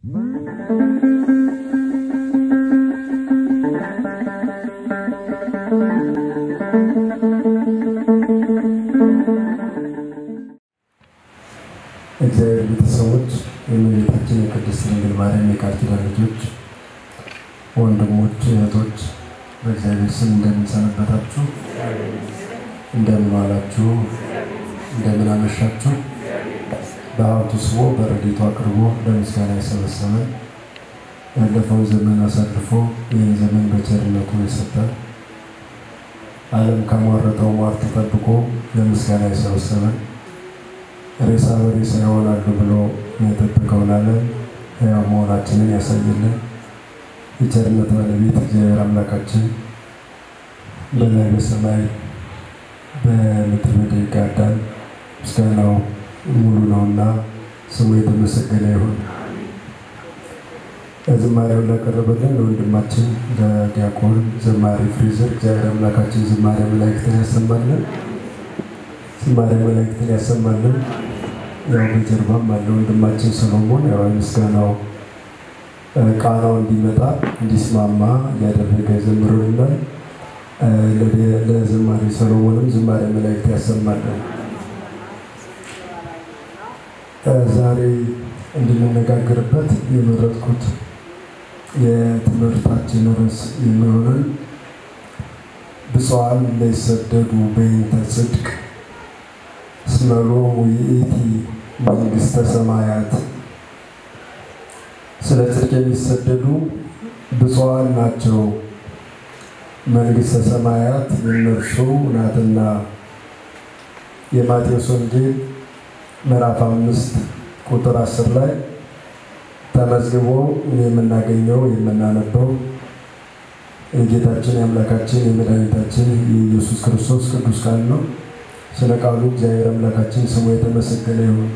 እግዚአብሔር ቤተሰቦች የእመቤታችን የቅድስት ድንግል ማርያም የቃል ኪዳን ልጆች ወንድሞች እህቶች በእግዚአብሔር ስም እንደምንሰነበታችሁ እንደምን ዋላችሁ እንደምን አመሻችሁ በሀብቱ ስቦ በረድኤቱ አቅርቦ ለምስጋና የሰበሰበን ያለፈው ዘመን አሳልፎ ይህን ዘመን በቸርነቱ የሰጠን ዓለም ከሟረጠው ሟርት ጠብቆ ለምስጋና የሰበሰበን ሬሳ በሬሳ ይሆናሉ ብሎ የጠበቀውን ዓለም ሕያው መሆናችንን ያሳየልን የቸርነት ባለቤት እግዚአብሔር አምላካችን በላይ በሰማይ በምድር በደቂቀ አዳም ምስጋናው ሙሉ ነውና ስሙ የተመሰገነ ይሁን። ዝማሬውን ላቀረበልን ለወንድማችን ለዲያቆን ዘማሪ ፍሬዘር እግዚአብሔር አምላካችን ዝማሬ መላእክትን ያሰማልን ዝማሬ መላእክትን ያሰማልን። ያው በጀርባም አለ ወንድማችን ሰሎሞን ያው ምስጋናው ቃናው እንዲመጣ እንዲስማማ ያደረገ ዘምሮልናል። ለዘማሪ ሰሎሞንም ዝማሬ መላእክት ያሰማልን። ዛሬ እንድንነጋገርበት የመረጥኩት የትምህርታችን ርዕስ የሚሆነው ብፁዓን ለይሰደዱ በእንተ ጽድቅ እስመ ሎሙ ይእቲ መንግሥተ ሰማያት። ስለ ጽድቅ የሚሰደዱ ብፁዓን ናቸው መንግሥተ ሰማያት የእነርሱ ናትና። የማቴዎስ ወንጌል ምዕራፍ 5 ቁጥር 10 ላይ ተመዝግቦ የምናገኘው የምናነበው የጌታችን የአምላካችን የመድኃኒታችን የኢየሱስ ክርስቶስ ቅዱስ ቃል ነው። ስለ ቃሉ እግዚአብሔር አምላካችን ስሙ የተመሰገነ ይሁን።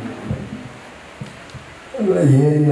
ይህን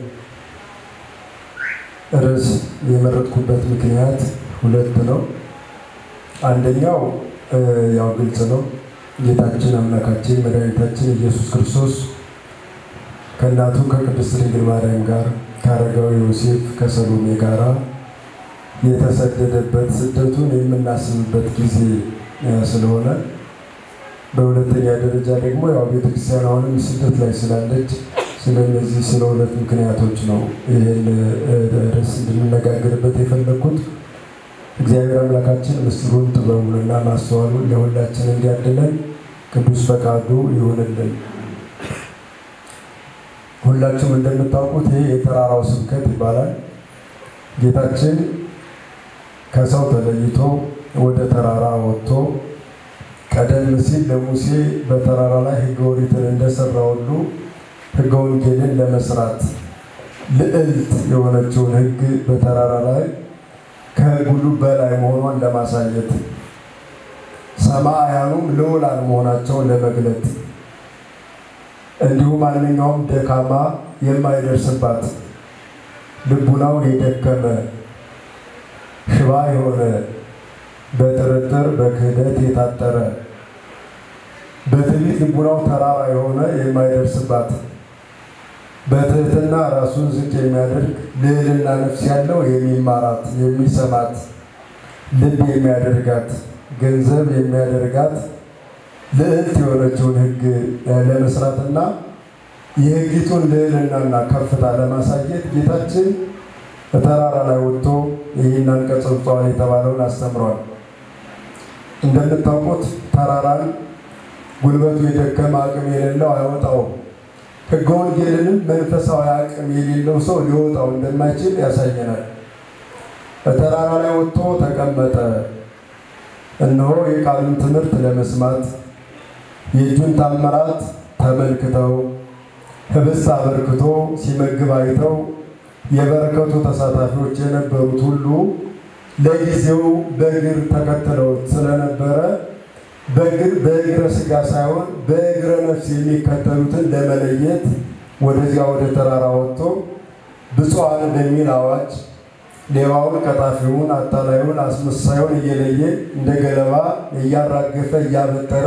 ርዕስ የመረጥኩበት ምክንያት ሁለት ነው። አንደኛው ያው ግልጽ ነው። ጌታችን አምላካችን መድኃኒታችን ኢየሱስ ክርስቶስ ከእናቱ ከቅድስት ድንግል ማርያም ጋር ከአረጋዊ ዮሴፍ ከሰሎሜ ጋር የተሰደደበት ስደቱን የምናስብበት ጊዜ ስለሆነ፣ በሁለተኛ ደረጃ ደግሞ ያው ቤተክርስቲያን አሁንም ስደት ላይ ስላለች ስለነዚህ ስለ ሁለት ምክንያቶች ነው ይህን ርዕስ እንድንነጋገርበት የፈለኩት። እግዚአብሔር አምላካችን ምስጢሩን ጥበቡንና ማስተዋሉን ለሁላችን እንዲያድለን ቅዱስ ፈቃዱ ይሁንልን። ሁላችሁም እንደምታውቁት ይሄ የተራራው ስብከት ይባላል። ጌታችን ከሰው ተለይቶ ወደ ተራራ ወጥቶ ቀደም ሲል ለሙሴ በተራራ ላይ ሕገ ኦሪትን እንደሰራ ሁሉ ሕገ ወንጌልን ለመስራት ልዕልት የሆነችውን ሕግ በተራራ ላይ ከሁሉ በላይ መሆኗን ለማሳየት ሰማያኑም ልዑላን መሆናቸውን ለመግለጥ እንዲሁም ማንኛውም ደካማ የማይደርስባት ልቡናው የደከመ ሽባ የሆነ በጥርጥር በክህደት የታጠረ በትዕቢት ልቡናው ተራራ የሆነ የማይደርስባት በትህትና ራሱን ዝቅ የሚያደርግ ልዕልና ነፍስ ያለው የሚማራት የሚሰማት ልብ የሚያደርጋት ገንዘብ የሚያደርጋት ልዕልት የሆነችውን ሕግ ለመስራትና የሕጊቱን ልዕልናና ከፍታ ለማሳየት ጌታችን በተራራ ላይ ወጥቶ ይህን አንቀጸ ብፁዓን የተባለውን አስተምሯል። እንደምታውቁት ተራራን ጉልበቱ የደከመ አቅም የሌለው አይወጣውም። ሕገ ወንጌልንም መንፈሳዊ አቅም የሌለው ሰው ሊወጣው እንደማይችል ያሳየናል። በተራራ ላይ ወጥቶ ተቀመጠ። እነሆ የቃሉን ትምህርት ለመስማት የእጁን ታምራት ተመልክተው ህብስት አበርክቶ ሲመግብ አይተው የበረከቱ ተሳታፊዎች የነበሩት ሁሉ ለጊዜው በእግር ተከትለውት ስለነበረ በእግረ ሥጋ ሳይሆን በእግረ ነፍስ የሚከተሉትን ለመለየት ወደዚያ ወደ ተራራ ወጥቶ ብፁዓን በሚል አዋጅ ሌባውን ቀጣፊውን አታላዩን አስመሳዩን እየለየ እንደ ገለባ እያራገፈ እያበጠረ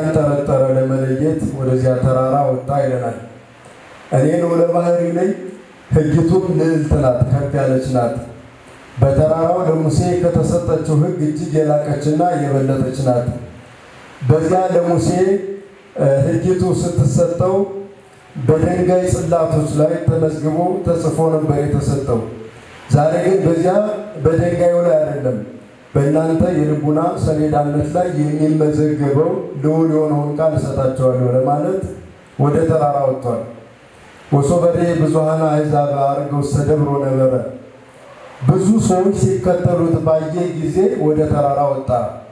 እያንጠረጠረ ለመለየት ወደዚያ ተራራ ወጣ ይለናል። እኔ ልዑለ ባሕርይ ነኝ ሕጊቱም ልዕልት ናት፣ ከፍ ያለች ናት። በተራራው ለሙሴ ከተሰጠችው ሕግ እጅግ የላቀችና የበለጠች ናት። በዚያ ለሙሴ ሕጊቱ ስትሰጠው በድንጋይ ጽላቶች ላይ ተመዝግቦ ተጽፎ ነበር የተሰጠው። ዛሬ ግን በዚያ በድንጋዩ ላይ አይደለም፣ በእናንተ የልቡና ሰሌዳነት ላይ የሚመዘገበው ልዑል የሆነውን ቃል እሰጣቸዋለሁ ለማለት ወደ ተራራ ወጥቷል። ወሶበሬ ብዙኃን አሕዛብ አርገው ሰደብሮ ነበረ። ብዙ ሰዎች ሲከተሉት ባየ ጊዜ ወደ ተራራ ወጣ።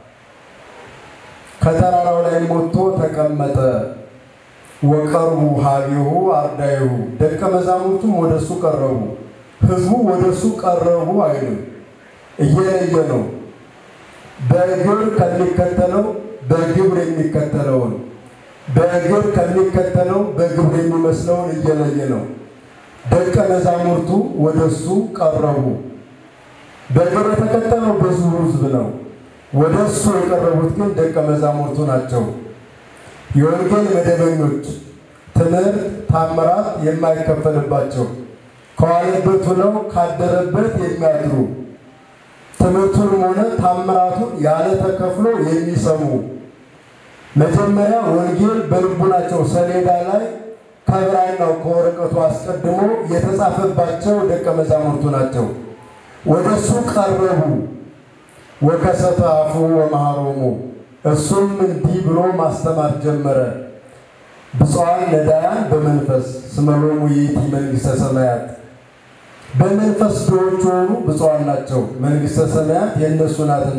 ከተራራው ላይ ወጥቶ ተቀመጠ። ወቀርቡ ሀቢሁ አርዳይሁ፣ ደቀ መዛሙርቱም ወደሱ ቀረቡ። ሕዝቡ ወደሱ ቀረቡ አይልም፣ እየለየ ነው። በእግር ከሚከተለው በግብር የሚከተለውን፣ በእግር ከሚከተለው በግብር የሚመስለውን እየለየ ነው። ደቀ መዛሙርቱ ወደሱ ቀረቡ። በእግር የተከተለው ብዙ ሕዝብ ነው። ወደሱ የቀረቡት ግን ደቀ መዛሙርቱ ናቸው። የወንጌል መደበኞች፣ ትምህርት ታምራት የማይከፈልባቸው፣ ከዋለበት ሆነው ካደረበት የሚያድሩ፣ ትምህርቱንም ሆነ ታምራቱን ያለ ተከፍሎ የሚሰሙ፣ መጀመሪያ ወንጌል በልቡናቸው ሰሌዳ ላይ ከብራናው ከወረቀቱ አስቀድሞ የተጻፈባቸው ደቀ መዛሙርቱ ናቸው። ወደሱ ቀረቡ። ወከሰተ አፉ ወመሃሮሙ፣ እሱም እንዲህ ብሎ ማስተማር ጀመረ። ብፁዓን ነዳያን በመንፈስ እስመ ሎሙ ይእቲ መንግሥተ ሰማያት፣ በመንፈስ ድሆች የሆኑ ብፁዓን ናቸው፣ መንግሥተ ሰማያት የእነሱ ናትና።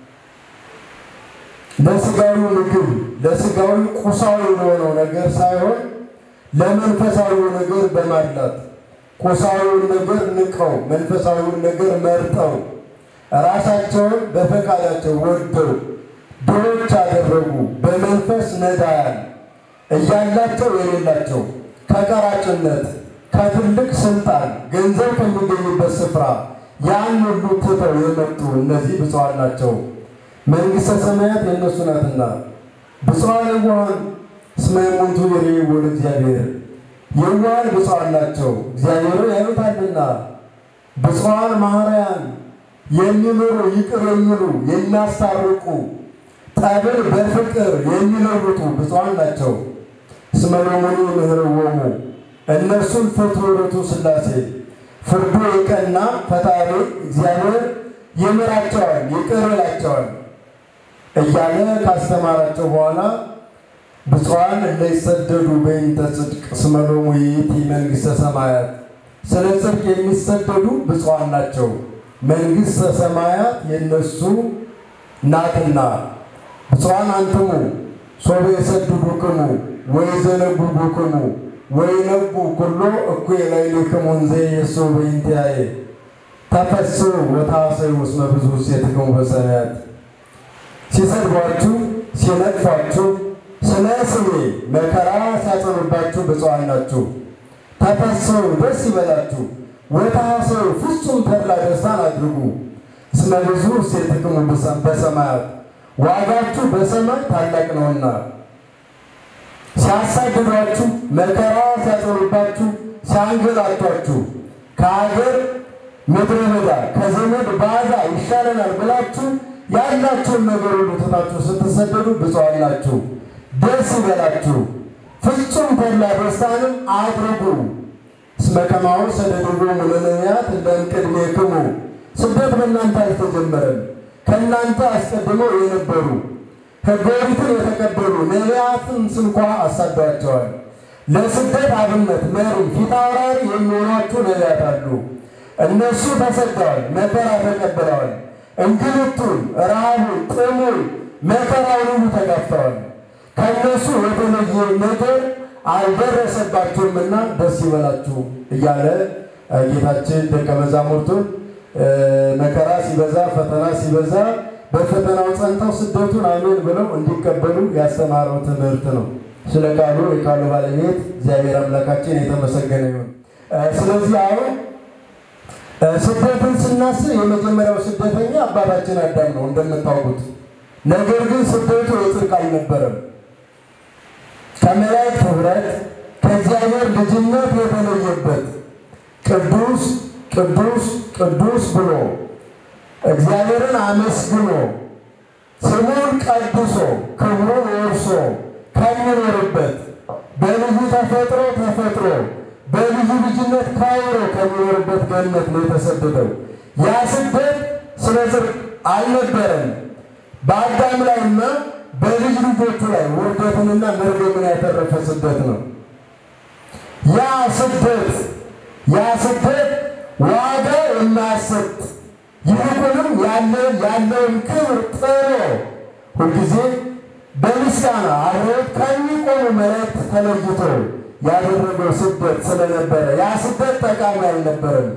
ለሥጋዊ ምግብ ለሥጋዊ ቁሳዊ ለሆነው ነገር ሳይሆን ለመንፈሳዊው ነገር በማድላት ቁሳዊውን ነገር ንቀው መንፈሳዊውን ነገር መርጠው ራሳቸውን በፈቃዳቸው ወደው ድሆች አደረጉ። በመንፈስ ነዳያን እያላቸው የሌላቸው፣ ከቀራጭነት ከትልቅ ስልጣን ገንዘብ ከሚገኝበት ስፍራ ያን ሁሉ ትተው የመጡ እነዚህ ብፁዓን ናቸው፣ መንግሥተ ሰማያት የእነሱ ናትና። ብፁዓን የዋሃን እስመ እሙንቱ ይሬእይዎ ለእግዚአብሔር፣ የዋሃን ብፁዓን ናቸው እግዚአብሔርን ያዩታልና። ብፁዓን መሐረያን፣ የሚምሩ ይቅር የሚሉ የሚያስታርቁ፣ ጠብን በፍቅር የሚለውጡ ብፁዓን ናቸው። እስመ ሎሙኒ ምህርዎሙ፣ እነሱን ፍትሕ ርቱዕ ሥላሴ ፍርዱ የቀና ፈጣሪ እግዚአብሔር ይምራቸዋል ይቅር ይላቸዋል እያለ ካስተማራቸው በኋላ ብፁዓን እለ ይሰደዱ በእንተ ጽድቅ እስመ ሎሙ ይእቲ መንግሥተ ሰማያት፣ ስለ ጽድቅ የሚሰደዱ ብፁዓን ናቸው፣ መንግሥተ ሰማያት የእነሱ ናትና። ብፁዓን አንትሙ ሶበ የሰድዱክሙ ወይዘነጉጉክሙ ወይነቡ ኩሎ እኩየ ላዕሌክሙ እንዘ ኢየሱስ በእንቲአየ ተፈሥሑ ወታሐሰዩ እስመ ብዙኅ ሴትክሙ በሰማያት። ሲሰድቧችሁ ሲነቅፏችሁ ስለ ስሜ መከራ ሲያጸኑባችሁ ብፁዓን ናችሁ። ተፈሥሑ ደስ ይበላችሁ፣ ወታሐሰዩ ፍጹም ተድላ ደስታን አድርጉ። እስመ ብዙኅ ሴትክሙ በሰማያት፣ ዋጋችሁ በሰማይ ታላቅ ነውና። ሲያሳድዷችሁ መከራ ሲያጸኑባችሁ ሲያንገላቷችሁ ከሀገር ምድረ በዳ ከዘመድ ባዳ ይሻለናል ብላችሁ ያላችሁን ነገር ሁሉ ትታችሁ ስትሰደዱ ብፁዓን ናችሁ። ደስ ይበላችሁ፣ ፍጹም ተድላ ደስታንም አድርጉ። እስመ ከማሁ ሰደድዎሙ ለነቢያት እንደ እምቅድሜክሙ፣ ስደት በእናንተ አልተጀመረም፣ ከእናንተ አስቀድመው የነበሩ ሕገ ኦሪትን የተቀበሉ ነቢያትን ስንኳ አሳደዋቸዋል። ለስደት አብነት መሪ ፊት አውራሪ የሚሆኗችሁ ነቢያት አሉ። እነሱ ተሰደዋል፣ መከራ ተቀብለዋል። እንግልቱን፣ ረሃቡን፣ ጥሙን፣ መከራውን ሁሉ ተጋፍተዋል። ከእነሱ የተለየ ነገር አልደረሰባቸውምና ደስ ይበላችሁ እያለ ጌታችን ደቀ መዛሙርቱን መከራ ሲበዛ ፈተና ሲበዛ በፈተናው ጸንተው ስደቱን አሜን ብለው እንዲቀበሉ ያስተማረው ትምህርት ነው። ስለ ቃሉ የቃሉ ባለቤት እግዚአብሔር አምላካችን የተመሰገነ ይሁን። ስለዚህ አሁን ስደትን ስናስብ የመጀመሪያው ስደተኛ አባታችን አዳም ነው እንደምታውቁት። ነገር ግን ስደቱ የጽድቅ አልነበረም። ከመላእክት ኅብረት ከእግዚአብሔር ልጅነት የተለየበት ቅዱስ ቅዱስ ቅዱስ ብሎ እግዚአብሔርን አመስግኖ ስሙን ቀድሶ ክብሩን ወርሶ ከሚኖርበት በልዩ ተፈጥሮ በልዩ ልጅነት ካይሮ ከሚኖርበት ገነት ነው የተሰደደው። ያ ስደት ስለ ጽድቅ አልነበረም። በአዳም ላይና በልጅ ልጆቹ ላይ ውርደትንና መርገምን ያተረፈ ስደት ነው። ያ ስደት ዋጋ የማያሰጥ ይልቁንም ያለውን ክብር ጥሎ ሁልጊዜ በምስጋና አብረውት ከሚቆሙ መላእክት ተለይቶ ያደረገው ስደት ስለነበረ ያ ስደት ጠቃሚ አልነበረም።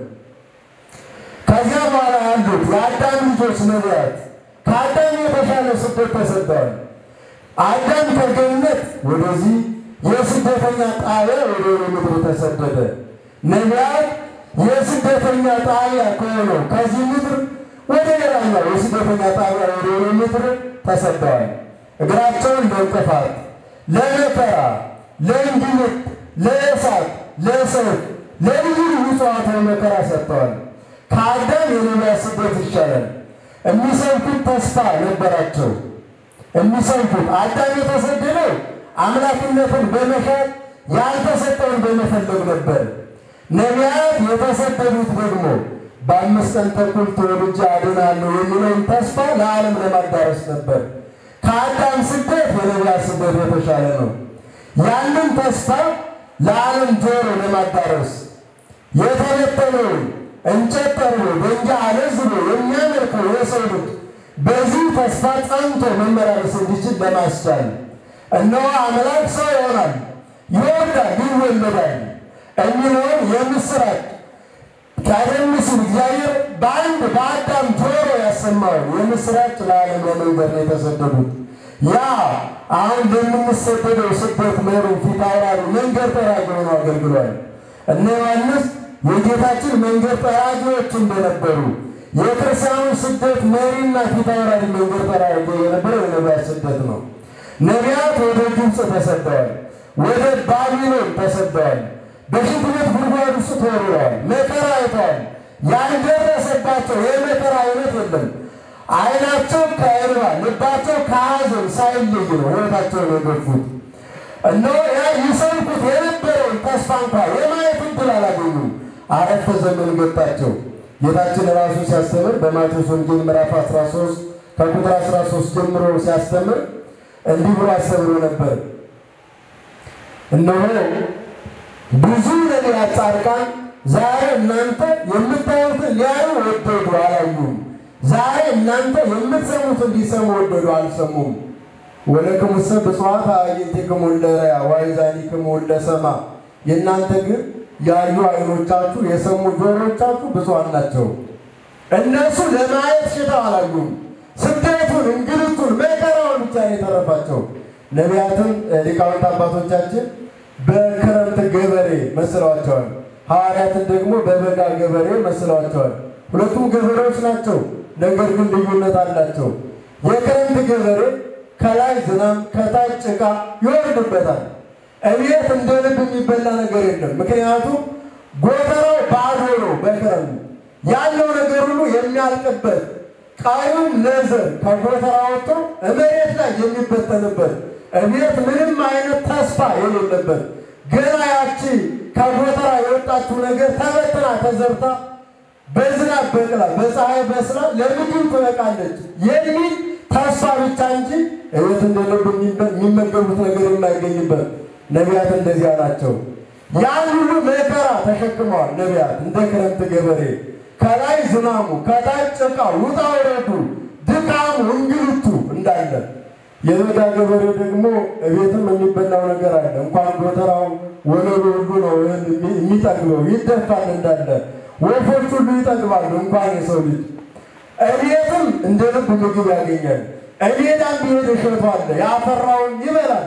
ከዚያ በኋላ ያሉት የአዳም ልጆች ነቢያት ከአዳም የተሻለ ስደት ተሰደዋል። አዳም ከገነት ወደዚህ የስደተኛ ጣቢያ ወደ ምድር ተሰደደ። ነቢያት የስደተኛ ጣቢያ ከሆነው ከዚህ ምድር ወደ ሌላኛው የስደተኛ ጣቢያ ወደ ምድር ተሰደዋል። እግራቸውን ለእንቅፋት፣ ለመከራ፣ ለእንግልት፣ ለእሳት፣ ለሰይፍ፣ ለልዩ ልዩ ጽዋዕተ መከራ ሰጥተዋል። ከአዳም የነቢያት ስደት ይሻላል። የሚሰብኩት ተስፋ ነበራቸው። የሚሰብኩት አዳም የተሰደደው አምላክነትን በመሻት ያልተሰጠውን በመፈለግ ነበር። ነቢያት የተሰደዱት ደግሞ በ5 ቀን ተኩል ተወልጄ አድናለሁ የሚለውን ተስፋ ለዓለም ለማዳረስ ነበር። ከአዳም ስደት የነቢያት ስደት የተሻለ ነው። ያንን ተስፋ ለዓለም ጆሮ ለማዳረስ የተበተነውን እንጨት ጠርቦ ደንጊያ አለዝቦ የሚያመልከው የሰው ልጅ በዚህ ተስፋ ጸንቶ መመላለስ እንዲችል ለማስቻል እነሆ አምላክ ሰው ይሆናል፣ ይወርዳል፣ ይወለዳል የሚለውን የምስራች ቀደም ሲል እግዚአብሔር በአዳም ጆሮ ያሰማውን የምስራች ለዓለም ለመንገር ነው የተሰደዱት። ያ አሁን ለምንሰደደው ስደት መሩ ፊት አውራሪ መንገድ ጠራጊ ሆነው አገልግሏል። እነ ዮሐንስ የጌታችን መንገድ ጠራጊዎች እንደነበሩ የክርስቲያኖች ስደት መሪና ፊት አውራሪ መንገድ ጠራጊ የነበረው የነቢያት ስደት ነው። ነቢያት ወደ ግብፅ ተሰደዋል፣ ወደ ባቢሎን ተሰደዋል፣ በሽንት ቤት ጉድጓድ ውስጥ ተወርውረዋል፣ መከራ አይተዋል። ያልደረሰባቸው የመከራ አይነት የለም። ዓይናቸው ከእንባ ልባቸው ከሐዘን ሳይለይ ነው ሕይወታቸውን የገፉት። እነሆ ያ ይሰብኩት የነበረውን ተስፋ እንኳ የማየት ዕድል አላገኙም። አረፍተ ዘመን ገጣቸው። ጌታችን ራሱ ሲያስተምር በማቴዎስ ወንጌል ምዕራፍ 13 ከቁጥር 13 ጀምሮ ሲያስተምር እንዲህ ብሎ አስተምሮ ነበር። እነሆ ብዙ ነቢያት ጻድቃን ዛሬ እናንተ የምታዩትን ሊያዩ ወደዱ፣ አላዩም። ዛሬ እናንተ የምትሰሙትን ሊሰሙ ወደዱ፣ አልሰሙም። ወለክሙሰ ብፁዓት አዕይንቲክሙ እለ ርያ ወአእዛኒክሙ እለ ሰማ። የእናንተ ግን ያዩ ዓይኖቻችሁ የሰሙ ጆሮቻችሁ ብፁዓን ናቸው። እነሱ ለማየት ሽተው አላዩም። ስደቱን፣ እንግልቱን፣ መከራውን ብቻ ነው የተረፋቸው። ነቢያትን ሊቃውንት አባቶቻችን በክረምት ገበሬ መስለዋቸዋል። ሐዋርያትን ደግሞ በበጋ ገበሬ መስለዋቸዋል። ሁለቱም ገበሬዎች ናቸው፣ ነገር ግን ልዩነት አላቸው። የክረምት ገበሬ ከላይ ዝናብ ከታች ጭቃ ይወርድበታል። እቤት እንደ ልብ የሚበላ ነገር የለም። ምክንያቱም ጎተራው ባዶ ነው። በክረምት ያለው ነገር ሁሉ የሚያልቅበት ቃዩም ለዘር ከጎተራ ወጥቶ መሬት ላይ የሚበተንበት እቤት ምንም አይነት ተስፋ የሌለበት ገና ያቺ ከጎተራ የወጣችው ነገር ተበትና ተዘርታ በዝናብ በቅላ በፀሐይ በስላ ለምግብ ትበቃለች የሚል ተስፋ ብቻ እንጂ እቤት እንደልብ የሚመገቡት ነገር የማይገኝበት ነቢያት እንደዚያ ናቸው። ያን ሁሉ መከራ ተሸክመዋል ነቢያት እንደ ክረምት ገበሬ። ከላይ ዝናሙ ከታች ጭቃው ውጣ ውረዱ ድካሙ እንግልቱ እንዳለ፣ የበጋ ገበሬ ደግሞ እቤትም የሚበላው ነገር አለ። እንኳን ጎተራው ወለሉ ሁሉ ነው የሚጠግበው፣ ይደፋል እንዳለ ወፎች ሁሉ ይጠግባሉ፣ እንኳን የሰው ልጅ። እቤትም እንደ ልብ ምግብ ያገኛል። እቤዳም ቢሄድ እሸቱ አለ ያፈራውን ይበላል።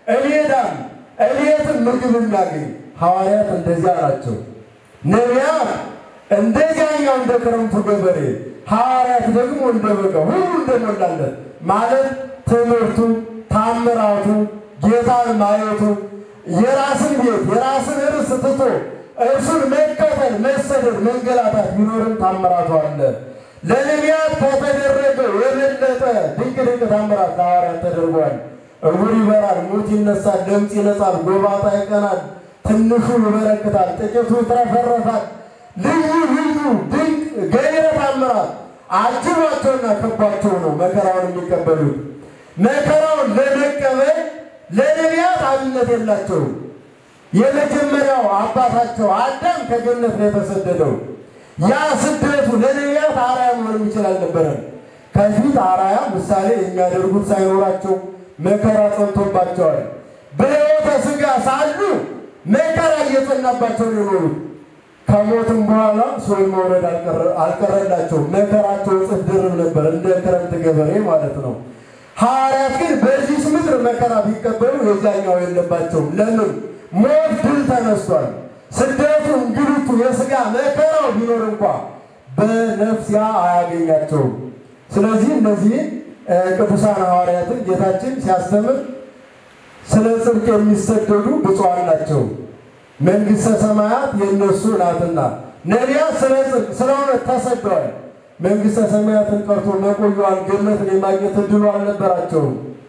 እቤትም ምግብ የሚያገኝ። ሐዋርያት እንደዚያ ናቸው። ነቢያት እንደዚያኛው እንደ ክረምቱ ገበሬ፣ ሐዋርያት ደግሞ እንደ በጋው ሁሉ እንደሞላለት ማለት ትምህርቱ፣ ታምራቱ፣ ጌታን ማየቱ፣ የራስን ቤት የራስን ርስ ትቶ እርሱን መከተል መንገላታት ቢኖርም ታምራቱ አለ። ለነቢያት ከተደረገው የበለጠ ድንቅ ታምራት ለሐዋርያት ተደርጓል። ዕውር ይበራል፣ ሙት ይነሳል፣ ለምጽ ይነጻል፣ ጎባጣ ይቀናል፣ ትንሹ ይበረክታል፣ ጥቂቱ ይትረፈረፋል። ልዩ ልዩ ድንቅ ገቢረ ተአምራት አጅቧቸውና ከቧቸው ነው መከራውን የሚቀበሉት። መከራውን ለመቀበል ለነቢያት አብነት የላቸውም። የመጀመሪያው አባታቸው አዳም ከገነት ነው የተሰደደው። ያ ስደቱ ለነቢያት አርአያ መሆን የሚችል አልነበረም። ከፊት አርአያ ምሳሌ የሚያደርጉት ሳይኖራቸው መከራ ጸንቶባቸዋል። በሕይወተ ሥጋ ሳሉ መከራ እየጸናባቸው ነው የኖሩት። ከሞትም በኋላ ሲኦል መውረድ አልቀረላቸው። መከራቸው እጥፍ ድርብ ነበር፣ እንደ ክረምት ገበሬ ማለት ነው። ሐዋርያት ግን በዚህ ምድር መከራ ቢቀበሉ የዛኛው የለባቸውም። ለምን? ሞት ድል ተነስቷል። ስደቱ እንግልቱ የሥጋ መከራው ቢኖር እንኳ በነፍስ አያገኛቸውም። ስለዚህ እነዚህ ቅዱሳን ሐዋርያትን ጌታችን ሲያስተምር ስለ ጽድቅ የሚሰደዱ ብፁዓን ናቸው፣ መንግሥተ ሰማያት የእነሱ ናትና። ነቢያት ስለ ጽድቅ ስለሆነ ተሰደዋል። መንግሥተ ሰማያትን ቀርቶ መቆየዋን ገነትን የማግኘት ዕድሉ አልነበራቸውም።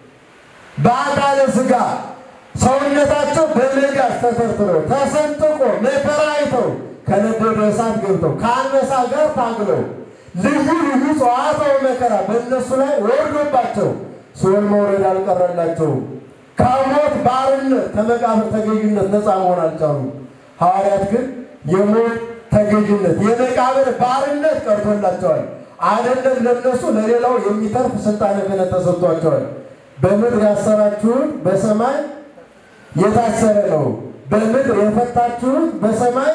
በአካለ ሥጋ ሰውነታቸው በመጋዝ ተተርትረው ተሰንጥቆ መከራ አይተው ከነደደ እሳት ገብተው ከአንበሳ ጋር ታግለው ልዩ ልዩ ጸዋትወ መከራ በእነሱ ላይ ወርዶባቸው ሲኦል መውረድ አልቀረላቸውም። ከሞት ባርነት ከመቃብር ተገዥነት ነፃ መሆን አልቻሉም። ሐዋርያት ግን የሞት ተገዥነት የመቃብር ባርነት ቀርቶላቸዋል። አይደለም ለነሱ ለሌላው የሚተርፍ ስልጣነ ክህነት ተሰጥቷቸዋል። በምድር ያሰራችሁት በሰማይ የታሰረ ነው፣ በምድር የፈታችሁት በሰማይ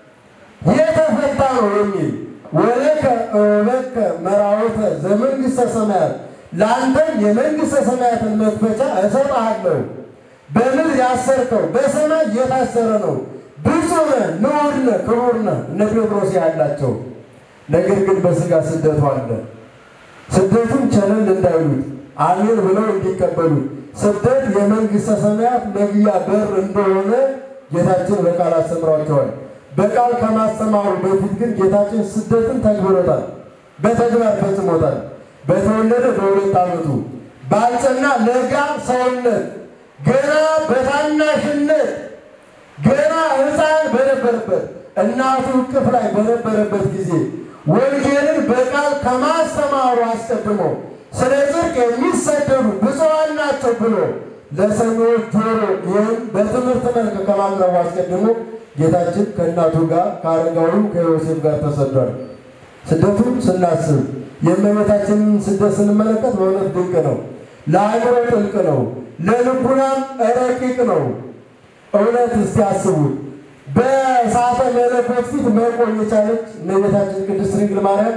የተፈታ ነው የሚል ወለከ ወበከ መራወተ ዘመንግሥተ ሰማያት ለአንተም የመንግሥተ ሰማያትን መክፈቻ እሰጥሃለሁ። በምድር ያሰርከው በሰማይ የታሰረ ነው። ብፁዕ ነህ፣ ንዑድ ነህ፣ ክቡር ነህ እነ ጴጥሮስ ያላቸው። ነገር ግን በሥጋ ስደቱ አለ። ስደቱን ቸለል እንዳይሉት አሜን ብለው እንዲቀበሉት ስደት የመንግሥተ ሰማያት መግቢያ በር እንደሆነ ጌታችን በቃል አስተምሯቸዋል። በቃል ከማስተማሩ በፊት ግን ጌታችን ስደትን ተግብሮታል፣ በተግባር ፈጽሞታል። በተወለደ በ2 ዓመቱ ባልጸና ለጋ ሰውነት ገና በታናሽነት ገና ሕፃን በነበረበት እናቱ እቅፍ ላይ በነበረበት ጊዜ ወንጌልን በቃል ከማስተማሩ አስቀድሞ ስለ ጽድቅ የሚሰደዱ ብፁዓን ናቸው ብሎ ለሰሚዎች ጆሮ ይህን በትምህርት መልክ ከማቅረቡ አስቀድሞ ጌታችን ከእናቱ ጋር ከአረጋዊው ከዮሴፍ ጋር ተሰዷል። ስደቱን ስናስብ የእመቤታችንን ስደት ስንመለከት በእውነት ድንቅ ነው። ለአእምሮ ጥልቅ ነው፣ ለልቡናም ረቂቅ ነው። እውነት እስቲ አስቡት። በእሳተ መለኮት ፊት መቆም የቻለች እመቤታችን ቅድስት ድንግል ማርያም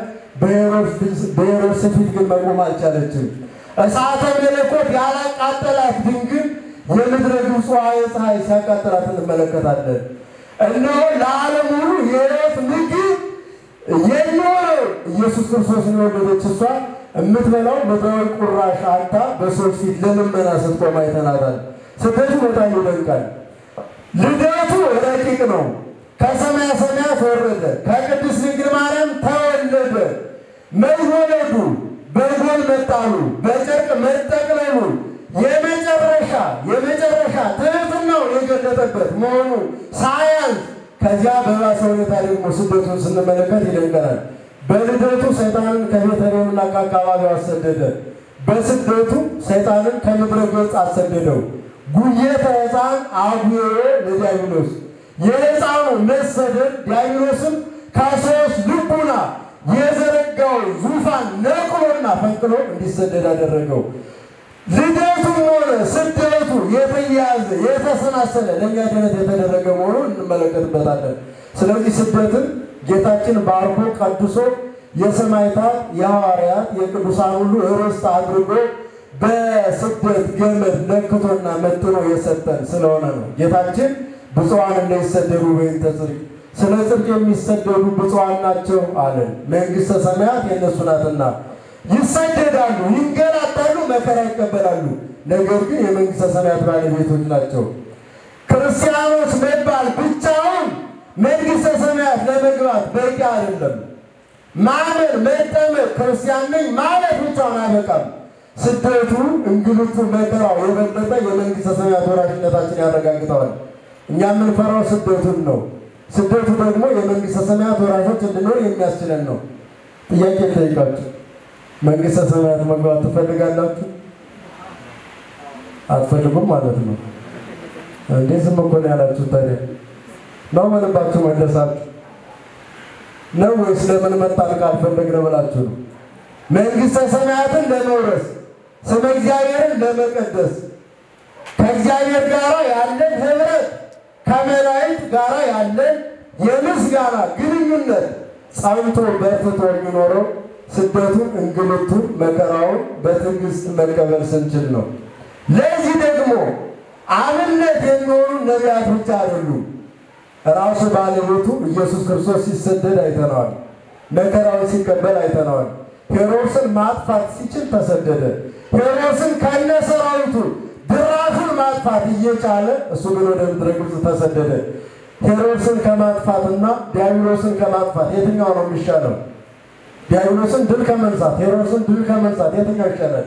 በሄሮድስ ፊት ግን መቆም አልቻለችም። እሳተ መለኮት ያላቃጠላት ድንግል የምድረ ግብፅ ፀሐይ ሲያቃጥላት እንመለከታለን። እነሆ ለዓለም ሁሉ የሕይወት ምግብ የሚሆነው ኢየሱስ ክርስቶስን የወለደች እሷ የምትበላው ምድራዊ ቁራሽ አታ በሰዎች ፊት ለልመና ስትቆም አይተናታል። ስደቱ በጣም ይደንቃል። ልደቱ ረቂቅ ነው። ከሰማየ ሰማያት ወረደ፣ ከቅድስት ድንግል ማርያም ተወለደ። መወለዱ በጎል መጣሉ በጨርቅ መጠቅለሉ የመጨረሻ ትሕትናው የገለጠበት መሆኑ ሳያንስ ከዚያ በባሰ ሁኔታ ደግሞ ስደቱን ስንመለከት ይደንቀናል። በልደቱ ሰይጣንን ከቤተልሔምና ከአካባቢው አሰደደ። በስደቱ ሰይጣንን ከምድረ ገጽ አሰደደው። ጉየተ ሕፃን አጉዮ ለዲያብሎስ የሕፃኑ መሰደድ ዲያብሎስም ከሰዎች ልቡና የዘረጋው ዙፋን ነቅሎና ፈንቅሎ እንዲሰደድ አደረገው። ልደቱም ሆነ ስደቱ የተያያዘ የተሰናሰለ ለእኛ ድነት የተደረገ መሆኑን እንመለከትበታለን። ስለዚህ ስደትን ጌታችን ባርኮ ቀድሶ የሰማዕታት የሐዋርያት የቅዱሳን ሁሉ ርስት አድርጎ በስደት ገመድ ለክቶና መጥኖ የሰጠን ስለሆነ ነው። ጌታችን ብፁዓን እንዳይሰደዱ በእንተ ጽድቅ ስለ ጽድቅ የሚሰደዱ ብፁዓን ናቸው አለን። መንግሥተ ሰማያት የእነሱ ናትና ይሰደዳሉ፣ ይንገላታሉ፣ መከራ ይቀበላሉ። ነገር ግን የመንግሥተ ሰማያት ባለቤቶች ናቸው። ክርስቲያኖች መባል ብቻውን መንግሥተ ሰማያት ለመግባት በቂ አይደለም። ማመን መጠመቅ ክርስቲያን ነኝ ማለት ብቻውን አይበቃም። ስደቱ እንግልቱ መከራው የበለጠ የመንግሥተ ሰማያት ወራሽነታችን ያረጋግጠዋል። እኛ የምንፈራው ስደቱን ነው። ስደቱ ደግሞ የመንግሥተ ሰማያት ወራሾች እንድንሆን የሚያስችለን ነው። ጥያቄ ልጠይቃችሁ፣ መንግሥተ ሰማያት መግባት ትፈልጋላችሁ? አትፈልጉም ማለት ነው። እንዴ ዝም እኮ ነው ያላችሁ? ታዲያ ነው መልባችሁ መለሳችሁ ነው ወይስ ለምን መጣን ካልፈለግን ብላችሁ ነው? መንግሥተ ሰማያትን ለመውረስ ስመ እግዚአብሔርን ለመቀደስ ከእግዚአብሔር ጋር ያለን ህብረት ከመላእክት ጋር ያለን የምስጋና ግንኙነት ጸንቶ በርትቶ የሚኖረው ስደቱን እንግልቱን መከራውን በትዕግስት መቀበል ስንችል ነው። ለዚህ ደግሞ አብነት የሚሆኑ ነቢያት ብቻ አይደሉም። ራሱ ባለቤቱ ኢየሱስ ክርስቶስ ሲሰደድ አይተነዋል። መከራውን ሲቀበል አይተነዋል። ሄሮድስን ማጥፋት ሲችል ተሰደደ። ሄሮድስን ከነሰራዊቱ ድራሹን ማጥፋት እየቻለ እሱ ግን ወደ ምድረ ግብፅ ተሰደደ። ሄሮድስን ከማጥፋትና ዲያብሎስን ከማጥፋት የትኛው ነው የሚሻለው? ዲያብሎስን ድል ከመንሳት ሄሮድስን ድል ከመንሳት የትኛው ይሻላል?